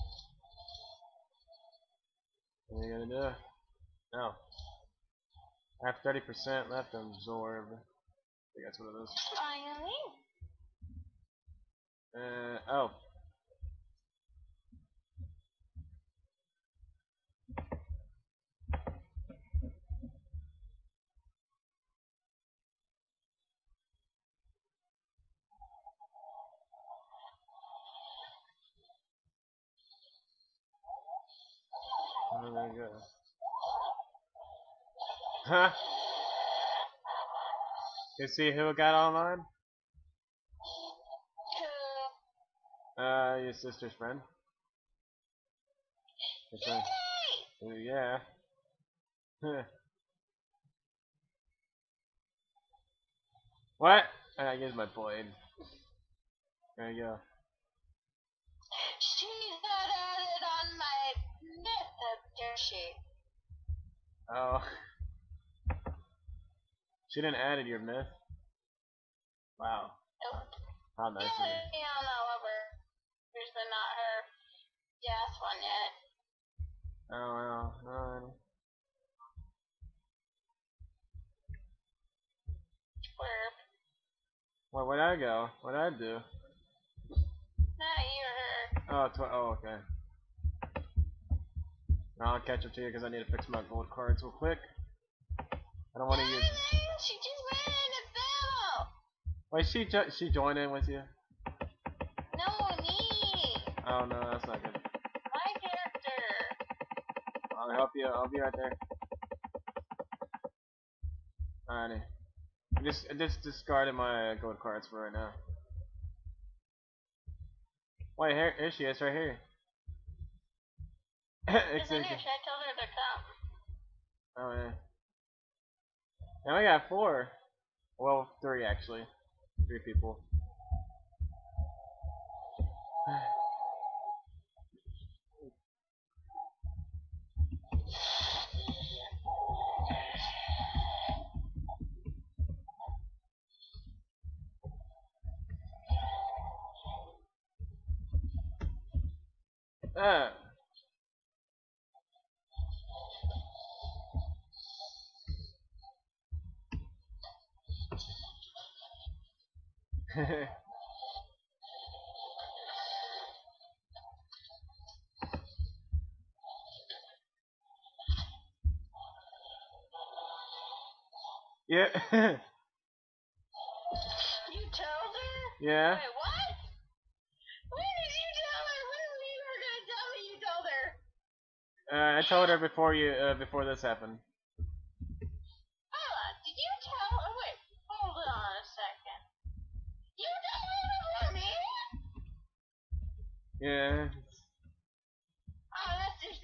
What are you gonna do? No. I have 30% left on absorb. I think that's what it is. Finally. Oh. Oh my god. Huh? You see who got online? Your sister's friend. Yeah. What? I use my blade. There you go. She's not added on my myth, does she? Oh. She didn't add your myth. Wow. Nope. How nice of Yeah, you. on all over. There's been not her gas one yet. Oh well. Alright. Twerp. Well, where'd I go? What'd I do? Not you, her. Oh, okay. I'll catch up to you because I need to fix my gold cards real quick. I don't want to use. She just went in a battle. Wait, she joined in with you? No, me. Oh no, that's not good. My character. I'll help you. I'll be right there. Alrighty. I just discarded my gold cards for right now. Wait, here she is, right here. Isn't it? I told her to come. Oh yeah. Now I got 4. Well, 3 actually. 3 people. Ah. Yeah. You told her? Yeah. Wait, what? When did you tell her? When were you gonna tell me you told her? I told her before this happened. Hold on, did you tell her? Wait, hold on a second. You told her before me? Yeah. Oh, that's just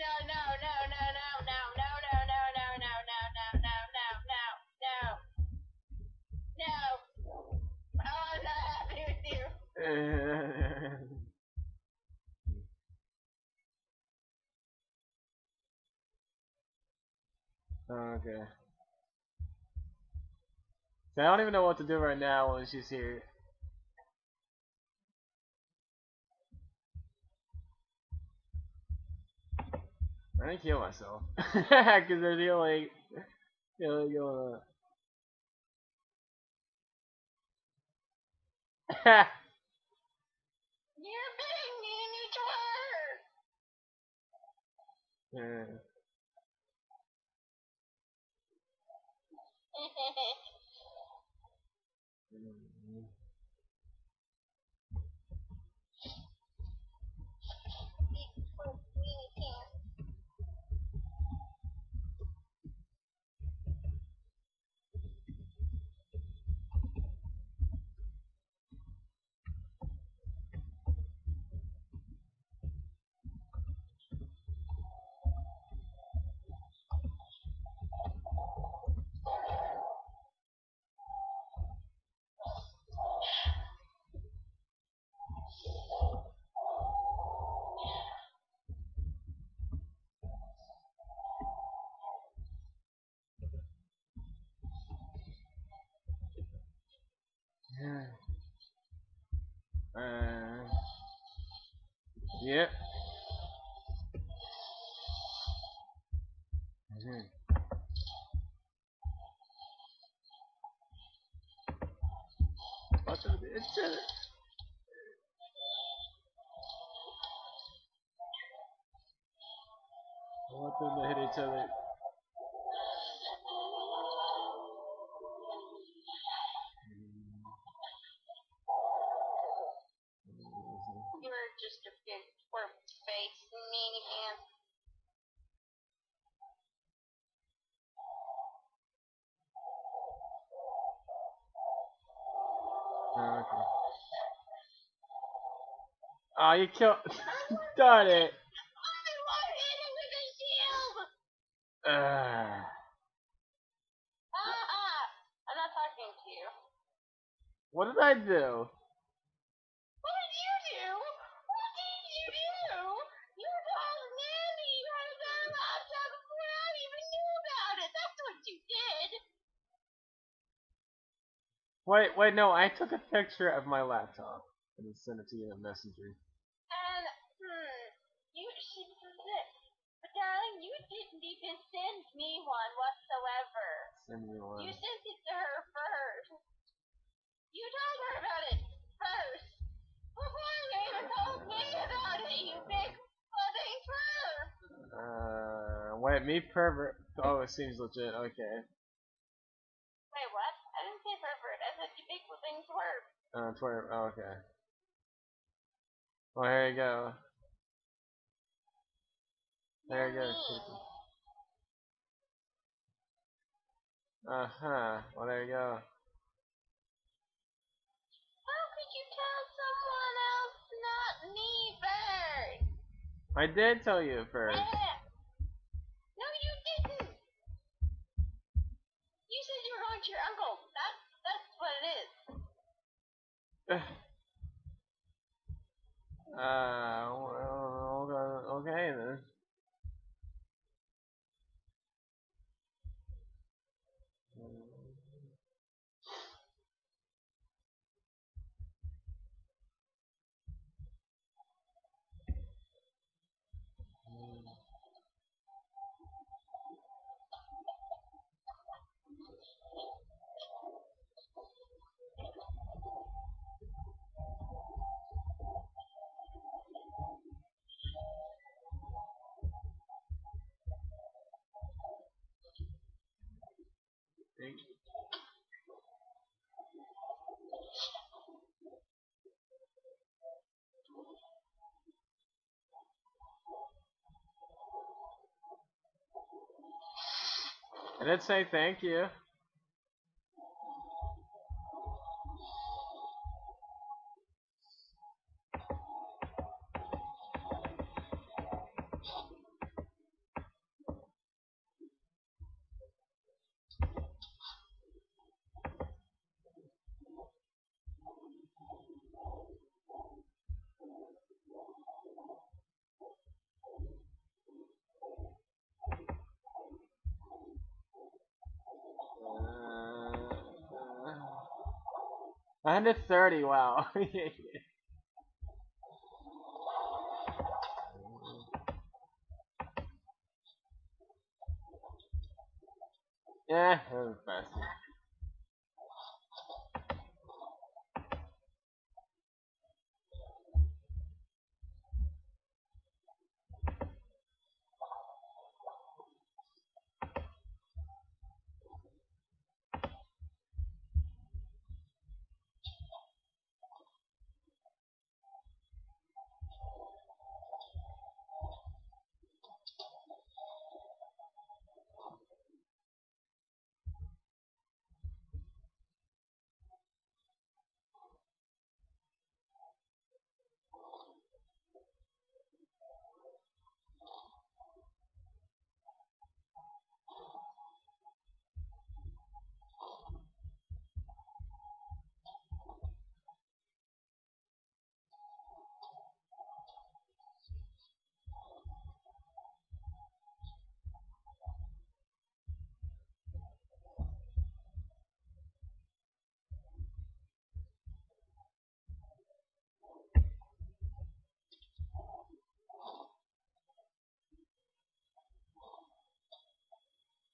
no. Oh, I'm not happy with you. Okay. So I don't even know what to do right now when she's here. I didn't kill myself. Because there's healing going on. You're being mean to her. Yeah. Yep. Watch it. It's it. I want them to hit each other. You're just a big twerp face, meanie pants. Oh, okay. Oh, you killed. Darn it. I'm not talking to you. What did I do? What did you do? What did you do? You told Nanny you had a bad laptop before I even knew about it. That's what you did. Wait, no, I took a picture of my laptop and sent it to you in Messenger. And, she says it. But darling, you didn't even send me one whatsoever. Send me one. You sent it to her first. You told her about it first. Before you even told me about it, you big fucking perv. Wait, me pervert. Oh, it seems legit. Okay. Wait, what? I didn't say pervert. I said you big fucking twerp. Twerp. Oh, okay. Well, here you go. There you go. Well, there you go. How could you tell someone else, not me, first? I did tell you first. No, you didn't. You said you were going to your uncle. That's what it is. Well, okay then. Thank you. I did say thank you. Uh, 130, wow. Yeah, that was fast.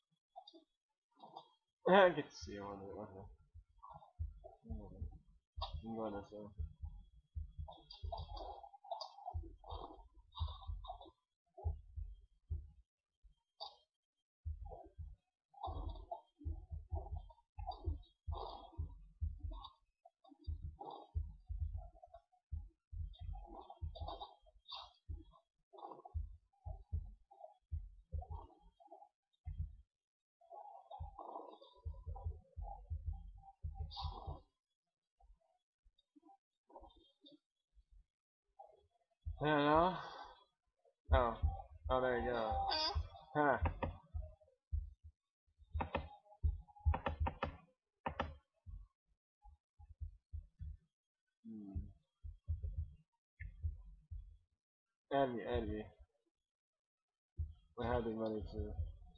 I get to see one of them. I'm going this way. I don't know. Oh. Oh, there you go. Huh. Add me, add me. I have the money too.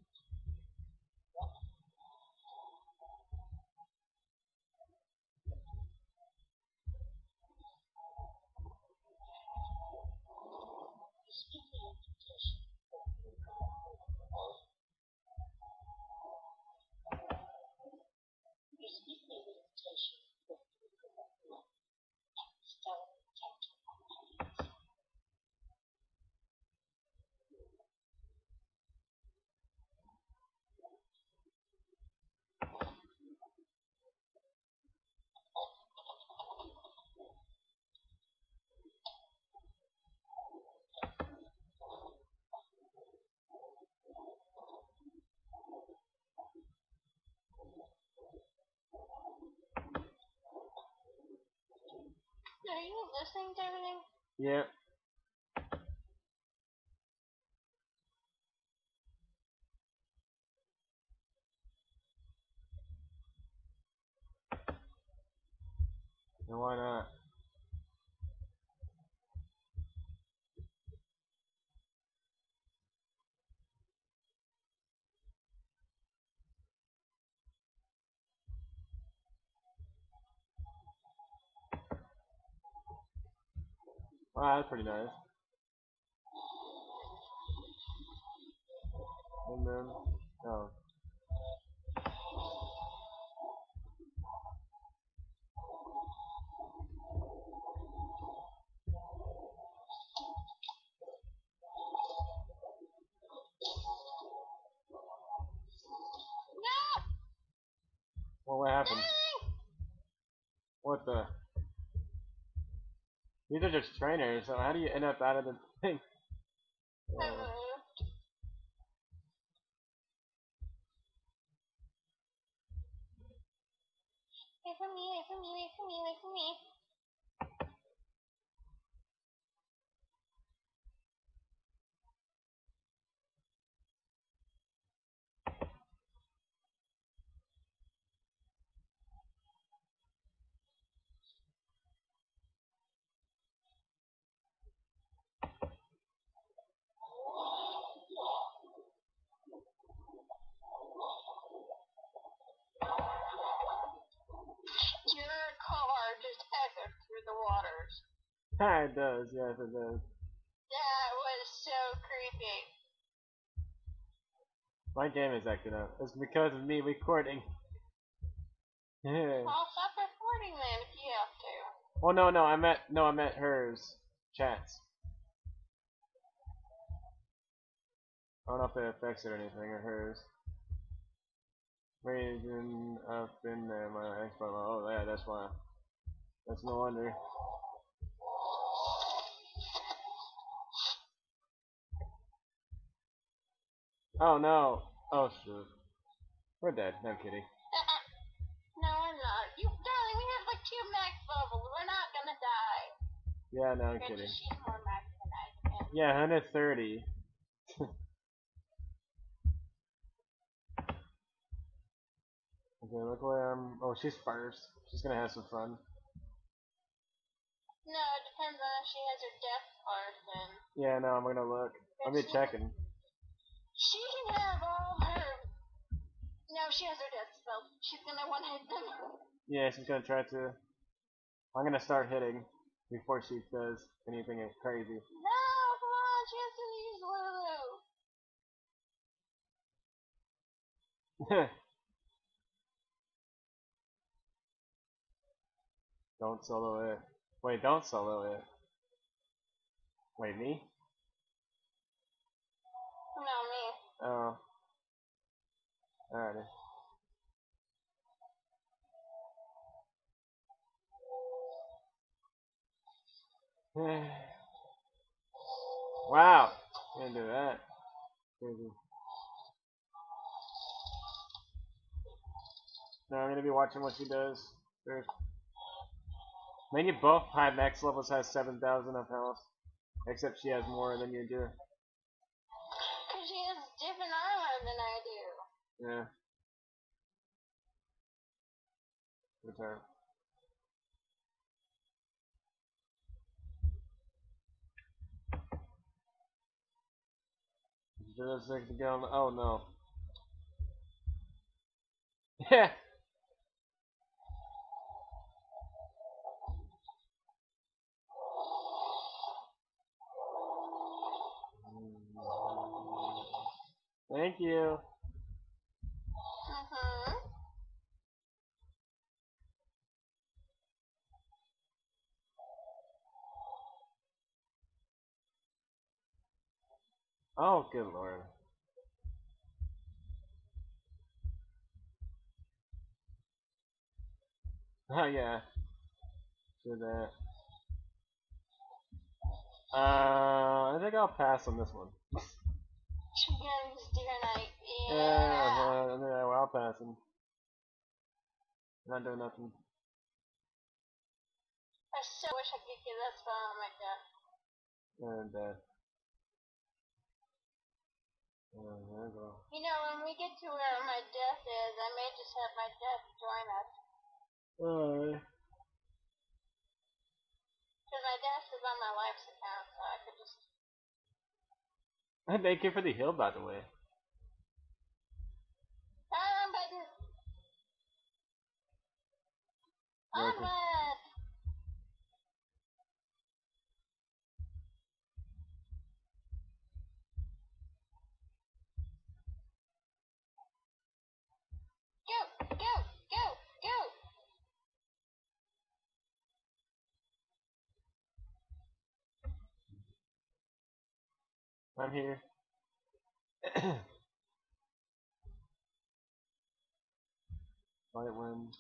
Are you listening to everything? Yep. And why not? Wow, that's pretty nice. And then, oh. No! Well, what happened? No! What the? These are just trainers, so how do you end up out of the thing? Wait for me, wait for me, wait for me, wait for me. Your car just echoed through the waters. It does, yes it does. That was so creepy. My game is acting up. It's because of me recording. Well, stop recording then if you have to. Well, no, I meant hers. Chats. I don't know if it affects it or anything, or hers. Raising up in there, my Xbox. Oh yeah, that's why. That's no wonder. Oh no. Oh shoot. We're dead. No, I'm kidding. No, I'm not. You, darling, we have like 2 max levels. We're not gonna die. Yeah, no, I'm kidding. She's more max than I am. Yeah, 130. Okay, look where I'm. Oh, she's first. She's gonna have some fun. No, it depends on if she has her death card then. Yeah, no, I'm gonna look. I'll be checking. She can have all her. No, she has her death spell. She's gonna one hit them. Yeah, she's gonna try to. I'm gonna start hitting before she does anything crazy. No, come on, she has to use Lulu. Don't solo it. Wait, don't solo it. Wait, me? No, me. Oh. Alrighty. Wow. Didn't do that. Crazy. No, I'm gonna be watching what she does first. I think you both high max levels has 7,000 of health. Except she has more than you do. Because she has different armor than I do. Yeah. Return. Just like to go. Oh no. Yeah. Thank you. Oh, good lord. Oh yeah. Do that. I think I'll pass on this one. Chickens, deer night. Yeah, I'll pass him. Not doing nothing. I so wish I could get that spell on my death. And dead. There we go. You know, when we get to where my death is, I may just have my death join us. Alright. Because my death is on my life's account, so I could just... Thank you for the heal, by the way. Button! Onward! Go! Go! Go! Go! I'm here. Light wind.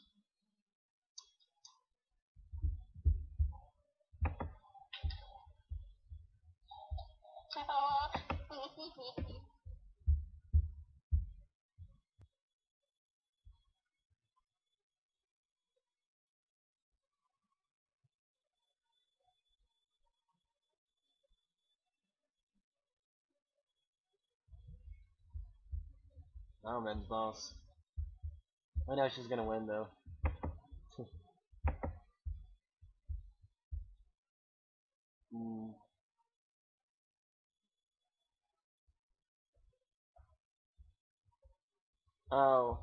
Oh, men's boss. I know she's gonna win though. Oh.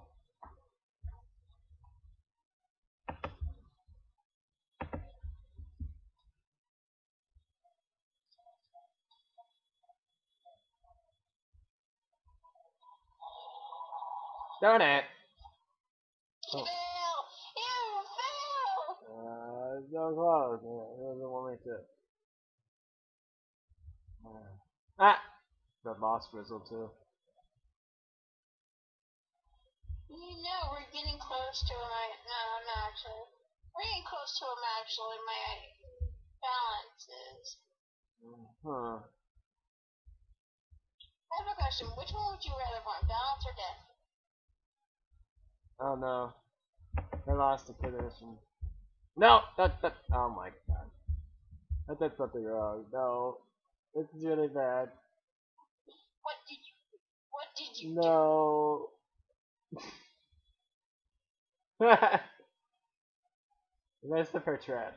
Darn it! You fail! You fail! So close. It doesn't want me to. Ah! The boss grizzle too. You know, we're getting close to him. No, not actually. We're getting close to him, actually. My balance is. Huh. I have a question. Which one would you rather want, balance or death? Oh no. I lost the position. No! Oh my god. I did something wrong. No. This is really bad. What did you No. Messed up her trap.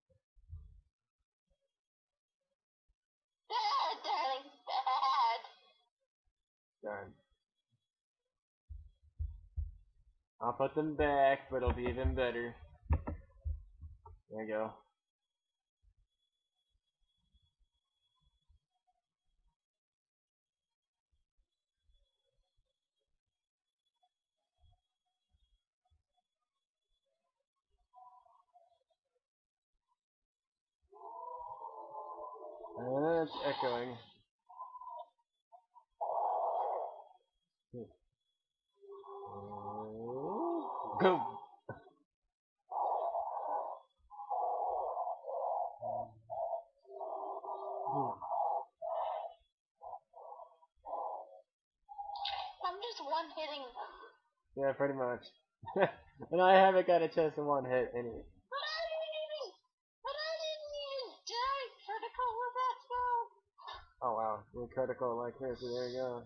Bad, darling, bad. Darn. I'll put them back, but it'll be even better. There you go. it's echoing. Go. I'm just one hitting them. Yeah, pretty much. And I haven't got a chance to one hit any. But I didn't even die critical with that spell. Oh wow, you're critical like this, so there you go.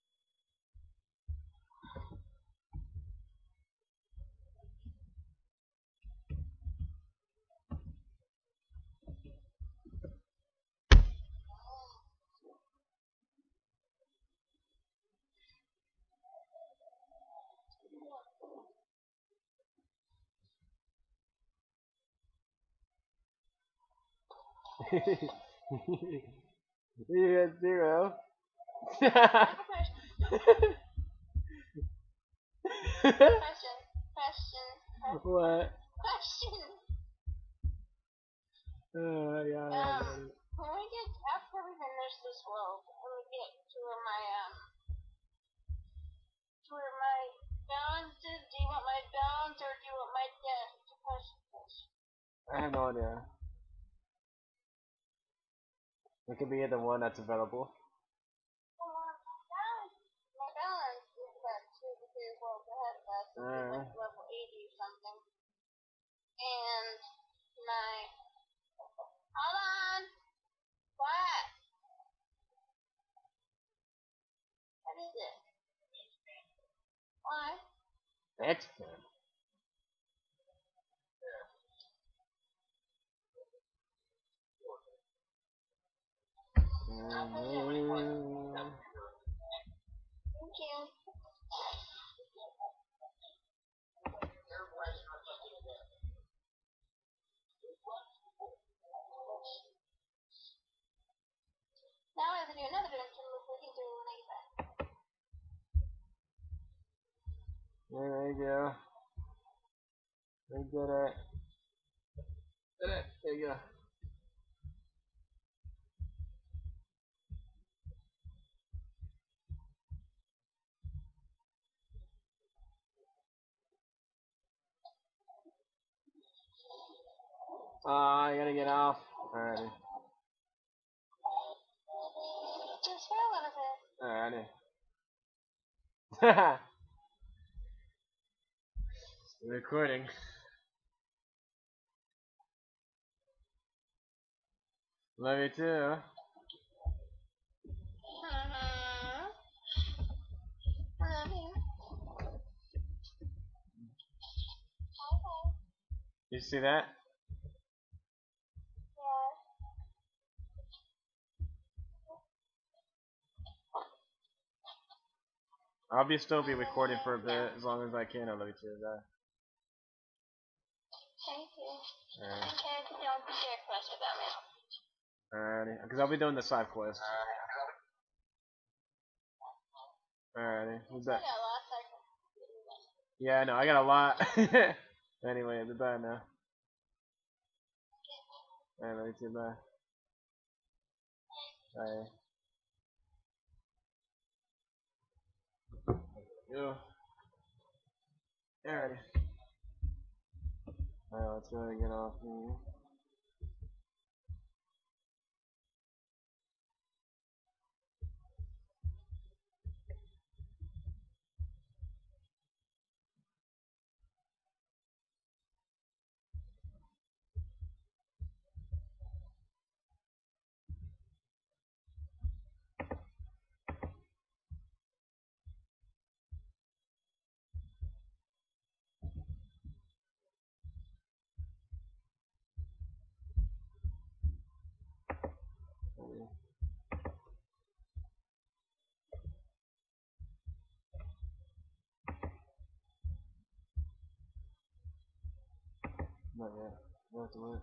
You got 0. Question. What? Question. Oh yeah. When we get after we finish this world, when we get to where my balance is, do you want my balance or do you want my death to push? I have no idea. It could be either one that's available. Well, my balance is about 2 to 3 worlds ahead of us. It's like level 80 or something. And my hold on. What? What is it? Why? X-Men. Thank you. Now I have to do another dimension before we can do when I get back. There you go. We did it. Did it. There you go. I gotta get off. Alrighty. Just for a little bit. Alrighty. Recording. Love you too. I love you. Okay. You see that? Yeah. I'll still be recording for a bit as long as I can. I love you too. Bye. Thank you. Alright. Okay, don't be a quest about me. Alrighty. Because I'll be doing the side quest. Alrighty. Who's that? Yeah, I know. I got a lot. Anyway, goodbye now. Alright, love you too. Bye. Bye. Yo. Alrighty. Alright, let's go and get off here. Not yet. We'll have to wait.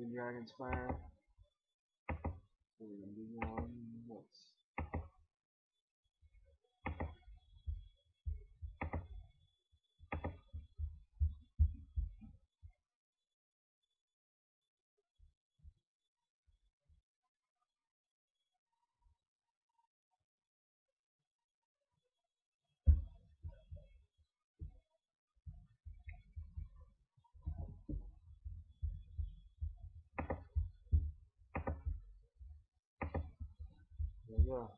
the Dragon's Fire. There you go.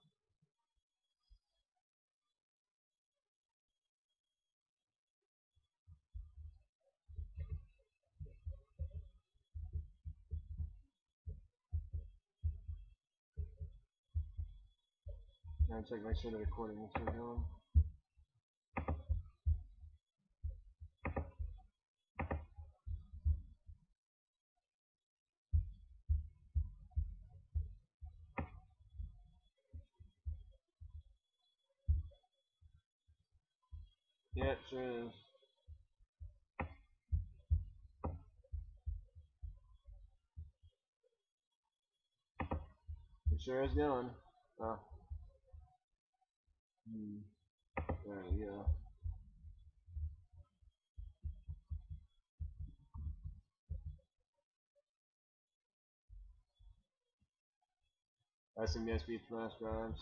Now check make sure the recording is still going. Yeah, it sure is. It sure is going. Oh. There you go. That's some USB flash drives.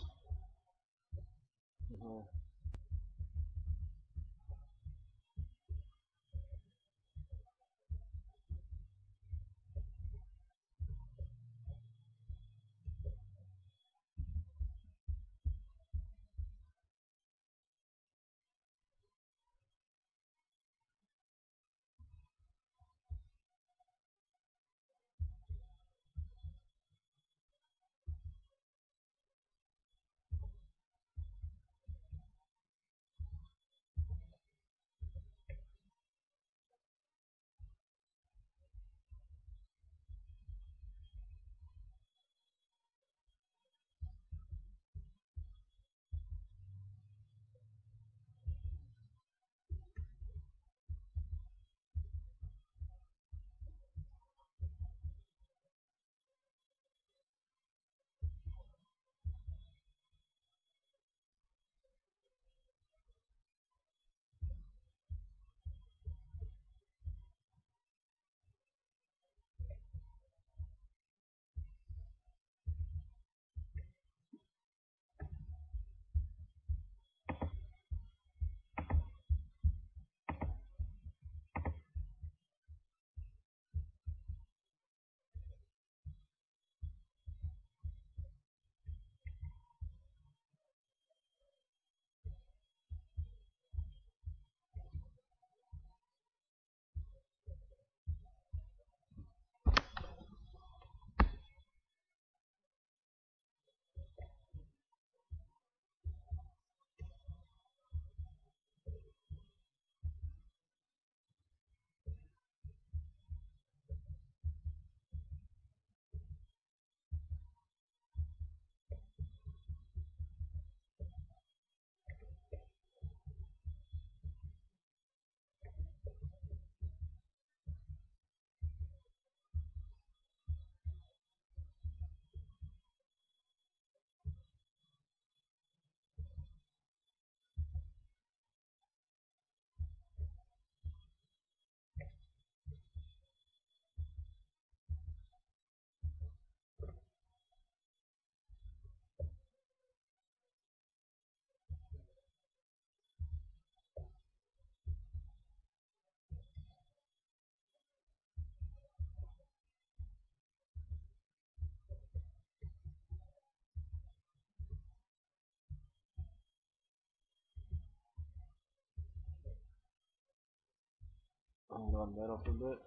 I'm going metal for a bit.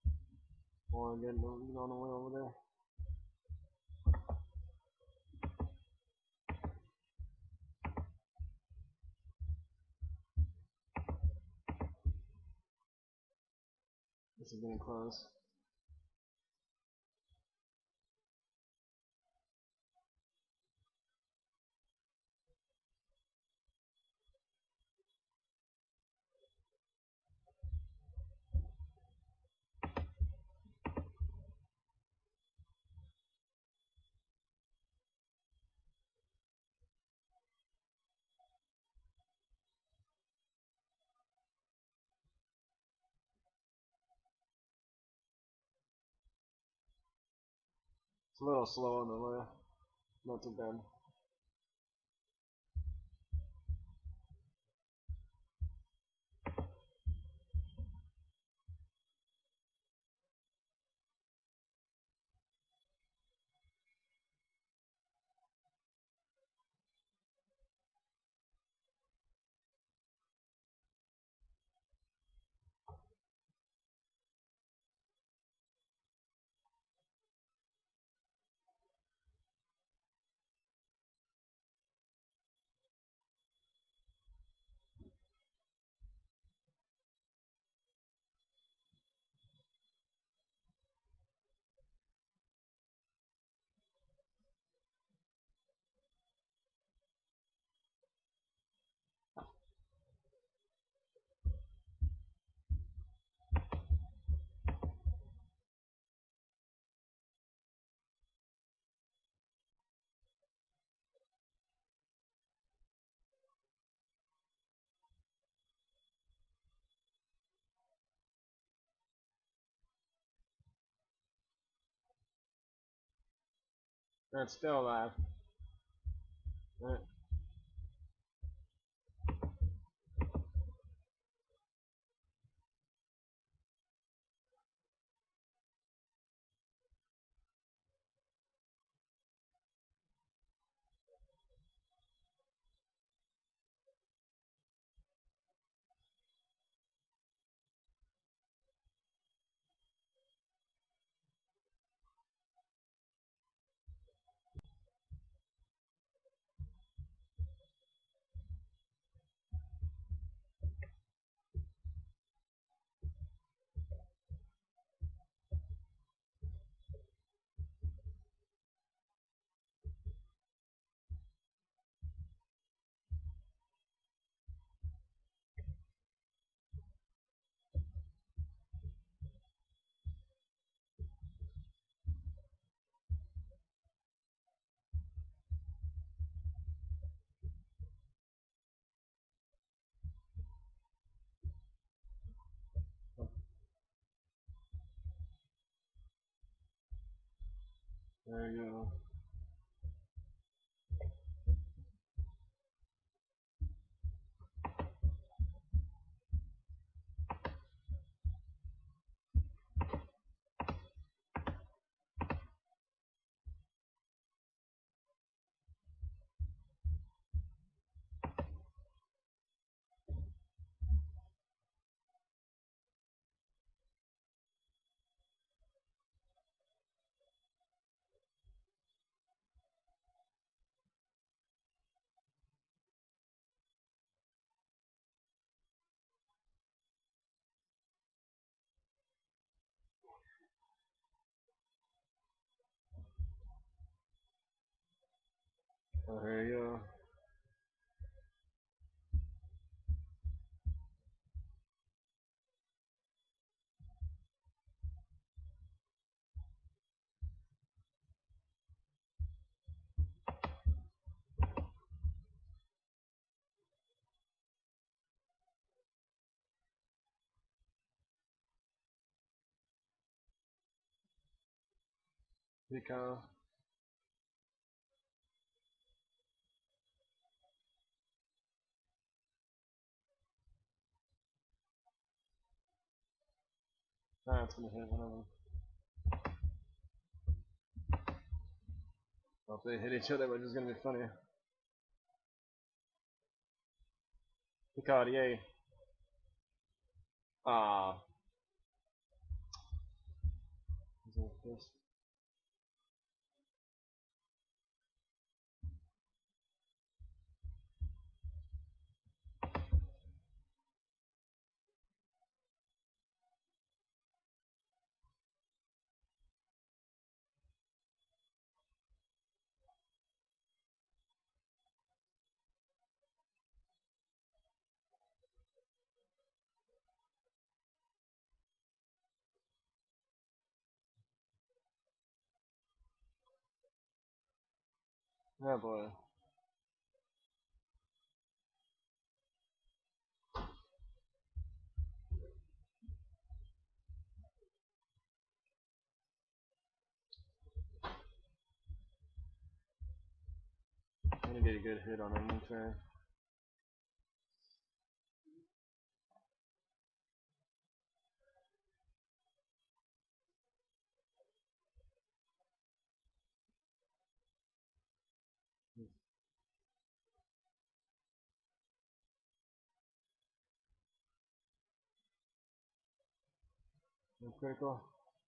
Or getting on the way over there. This is getting close. It's a little slow on the left. Not too bad. That's still alive. Right. There you go. There you go. Because that's gonna hit one of them. Well, if they hit each other, which is gonna be funny. He caught yay. Ah. This. Oh boy. get a good hit on him one try. No critical.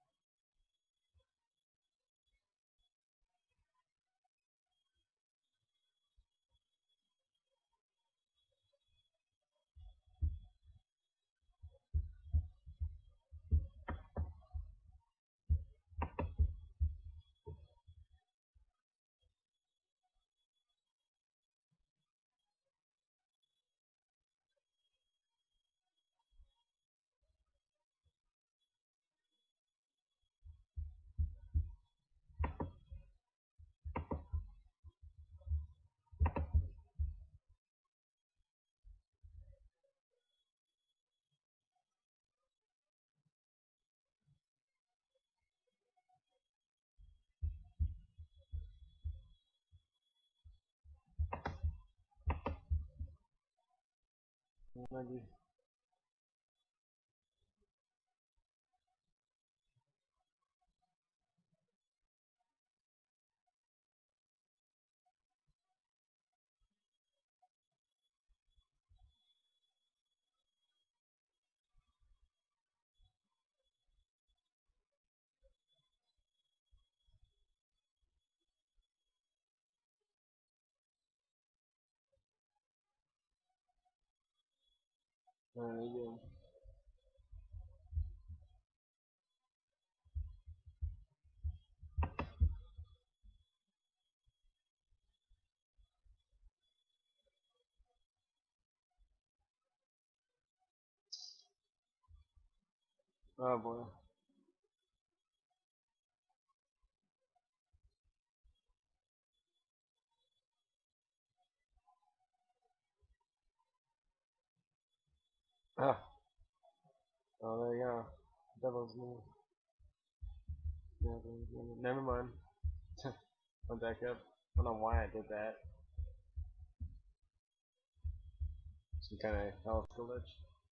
Maybe. Yeah. Oh boy. Ah. Oh, there you go. Devil's move. Devil's move. Never mind. Went back up. I don't know why I did that. Some kind of health glitch.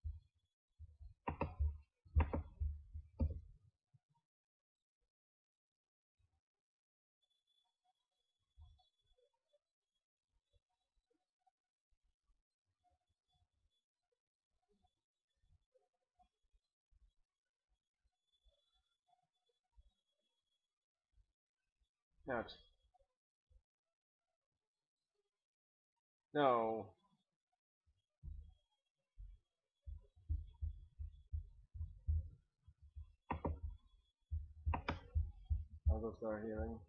Ouch. No. I'll go start healing.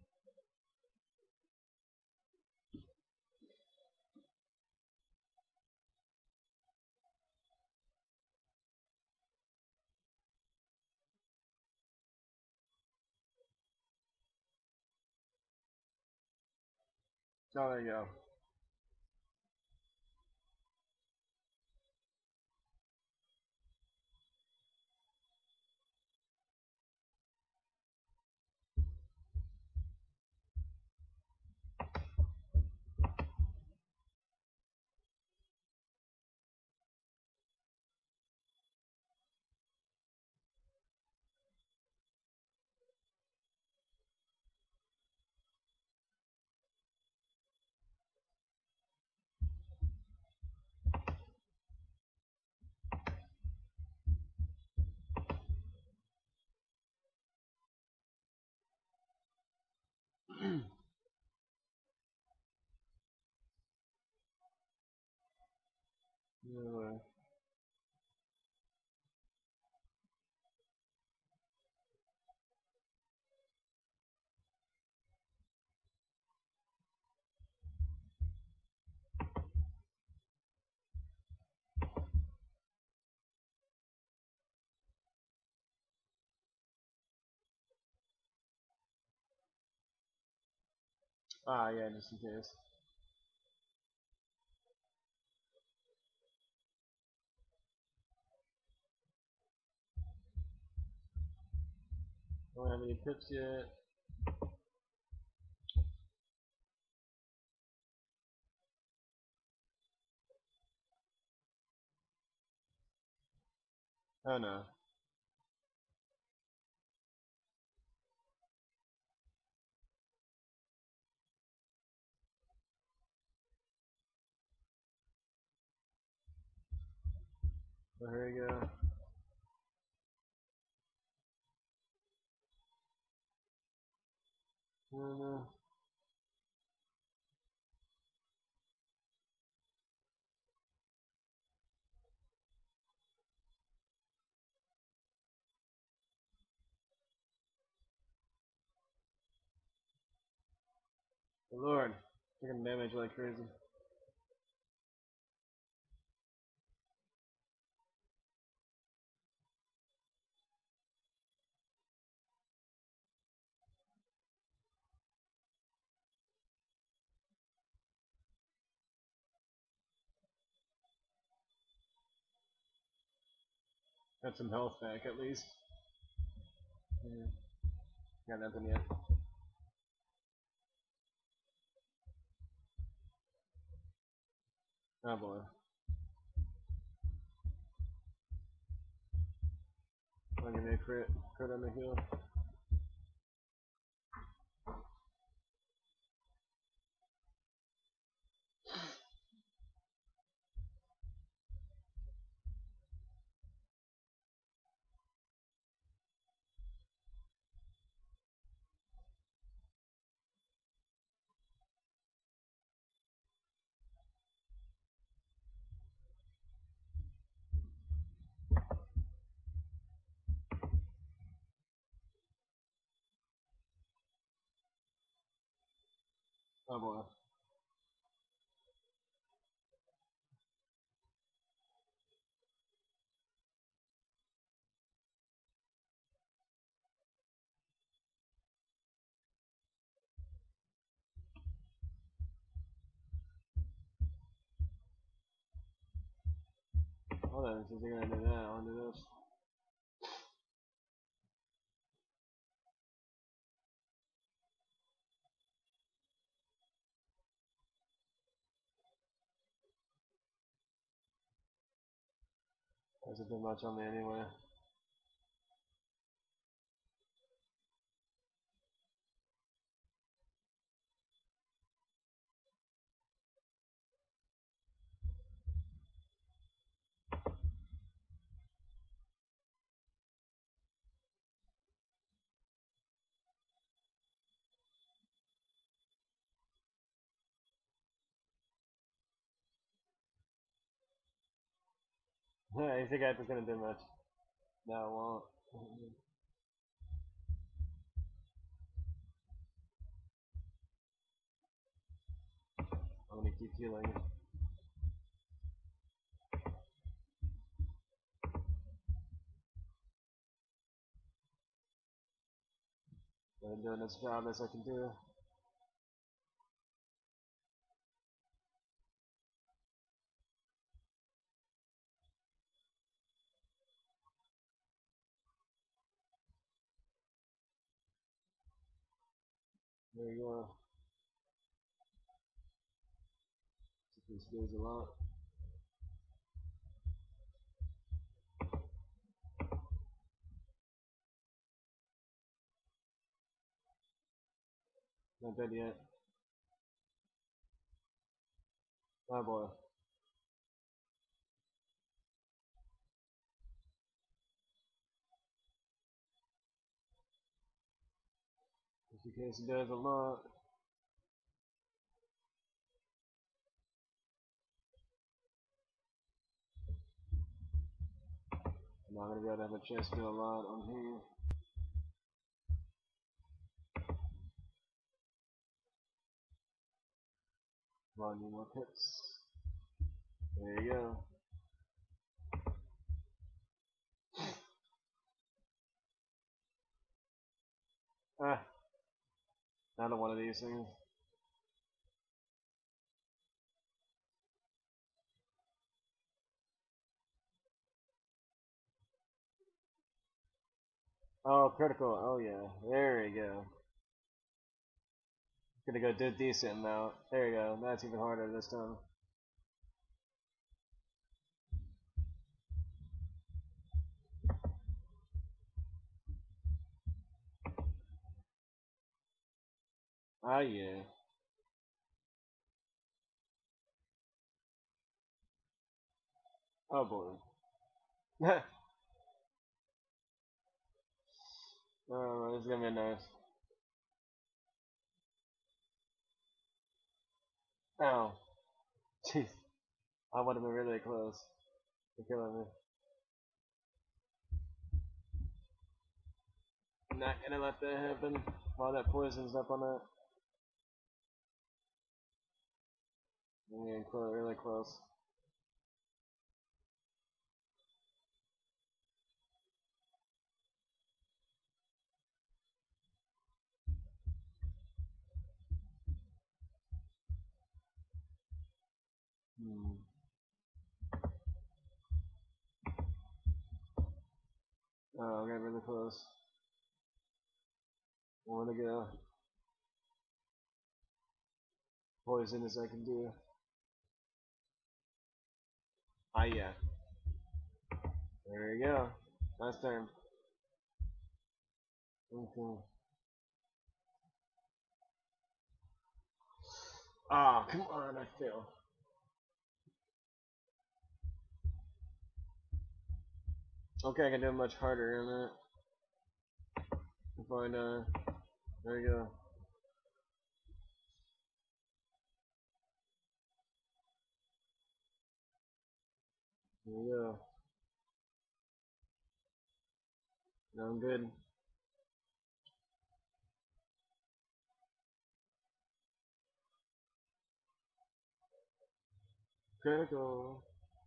Oh, there you go. Yeah. Ah, yeah, just in case. Don't have any pips yet. Oh no. Oh, here we go. Oh no. Oh, Lord. Taking damage like crazy. Got some health back at least. Yeah. Got nothing yet. Oh boy. I'll give me a crit on the heal. Oh boy. Hold on, since you're gonna do that, I'll do this. Doesn't do much on me anyway. You think that's gonna do much? No, it won't. I'm gonna keep healing. I'm doing this job as I can do. There you go. This does a lot. Not dead yet. Oh boy. Just in case it does a lot. I'm not gonna be able to have a chance to do a lot on here. Come on, need more hits. There you go. Ah, another one of these things. Oh, critical. Oh yeah. There you go. Gonna go do a decent amount. There you go. That's even harder this time. Ah, yeah. Oh boy. Oh, this is gonna be nice. Ow. Jeez. I would have been really close to killing me. I'm not gonna let that happen while that poison's up on that. I'm getting really close. Hmm. Oh, I got really close. I wanna go poison as I can do. Ah, yeah. There we go. Nice turn. Okay. Ah, come on, I failed. Okay, I can do it much harder, isn't it? If I die. There we go. There we go. Now I'm good. Critical.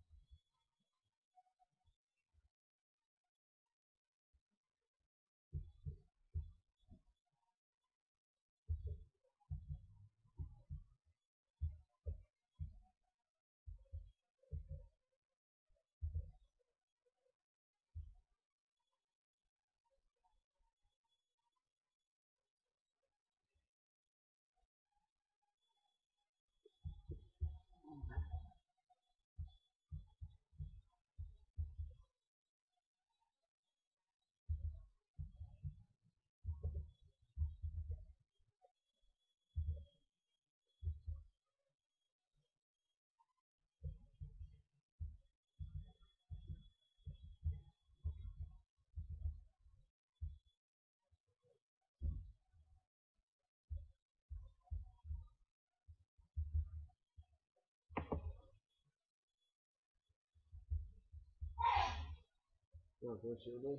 Unfortunately.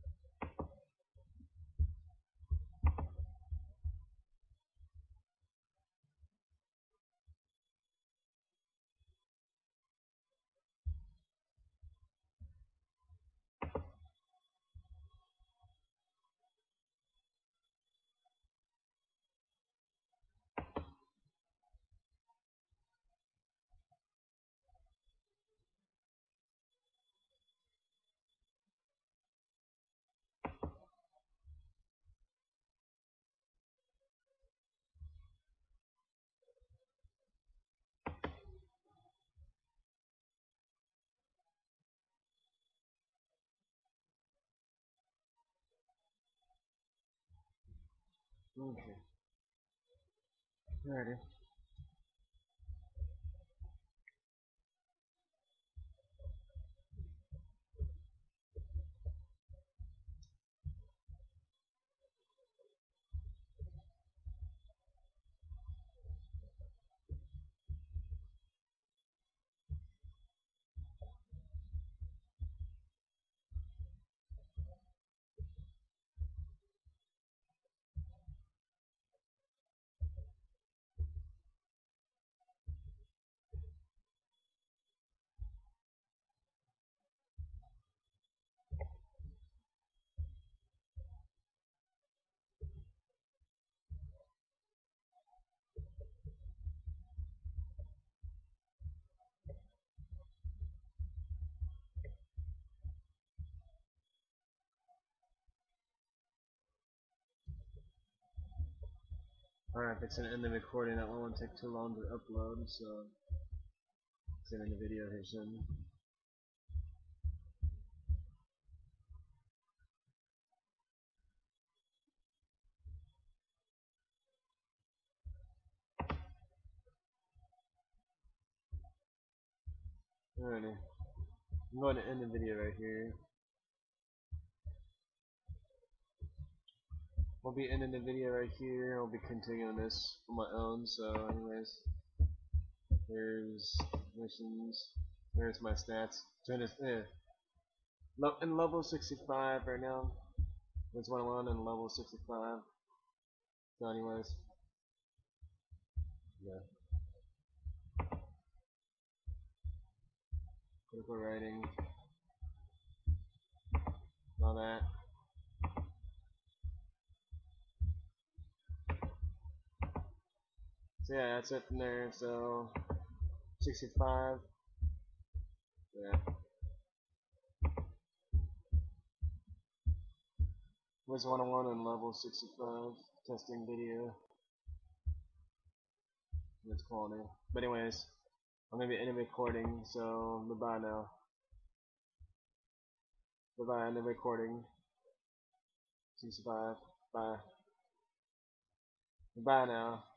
Okay. Alrighty. Alright, if it's gonna end the recording, that won't take too long to upload, so it's in the video here soon. Alrighty. I'm going to end the video right here. We'll be ending the video right here. I'll be continuing this on my own. So, anyways, there's missions. There's my stats. In level 65 right now. Wizard101 in level 65. So, anyways, yeah. Critical writing. All that. So yeah, that's it from there. So 65. Yeah. Wizard101 on level 65. Testing video. That's quality. But anyways, I'm gonna be ending recording. So bye bye now. Bye bye. End the recording. 65. Bye. Bye now.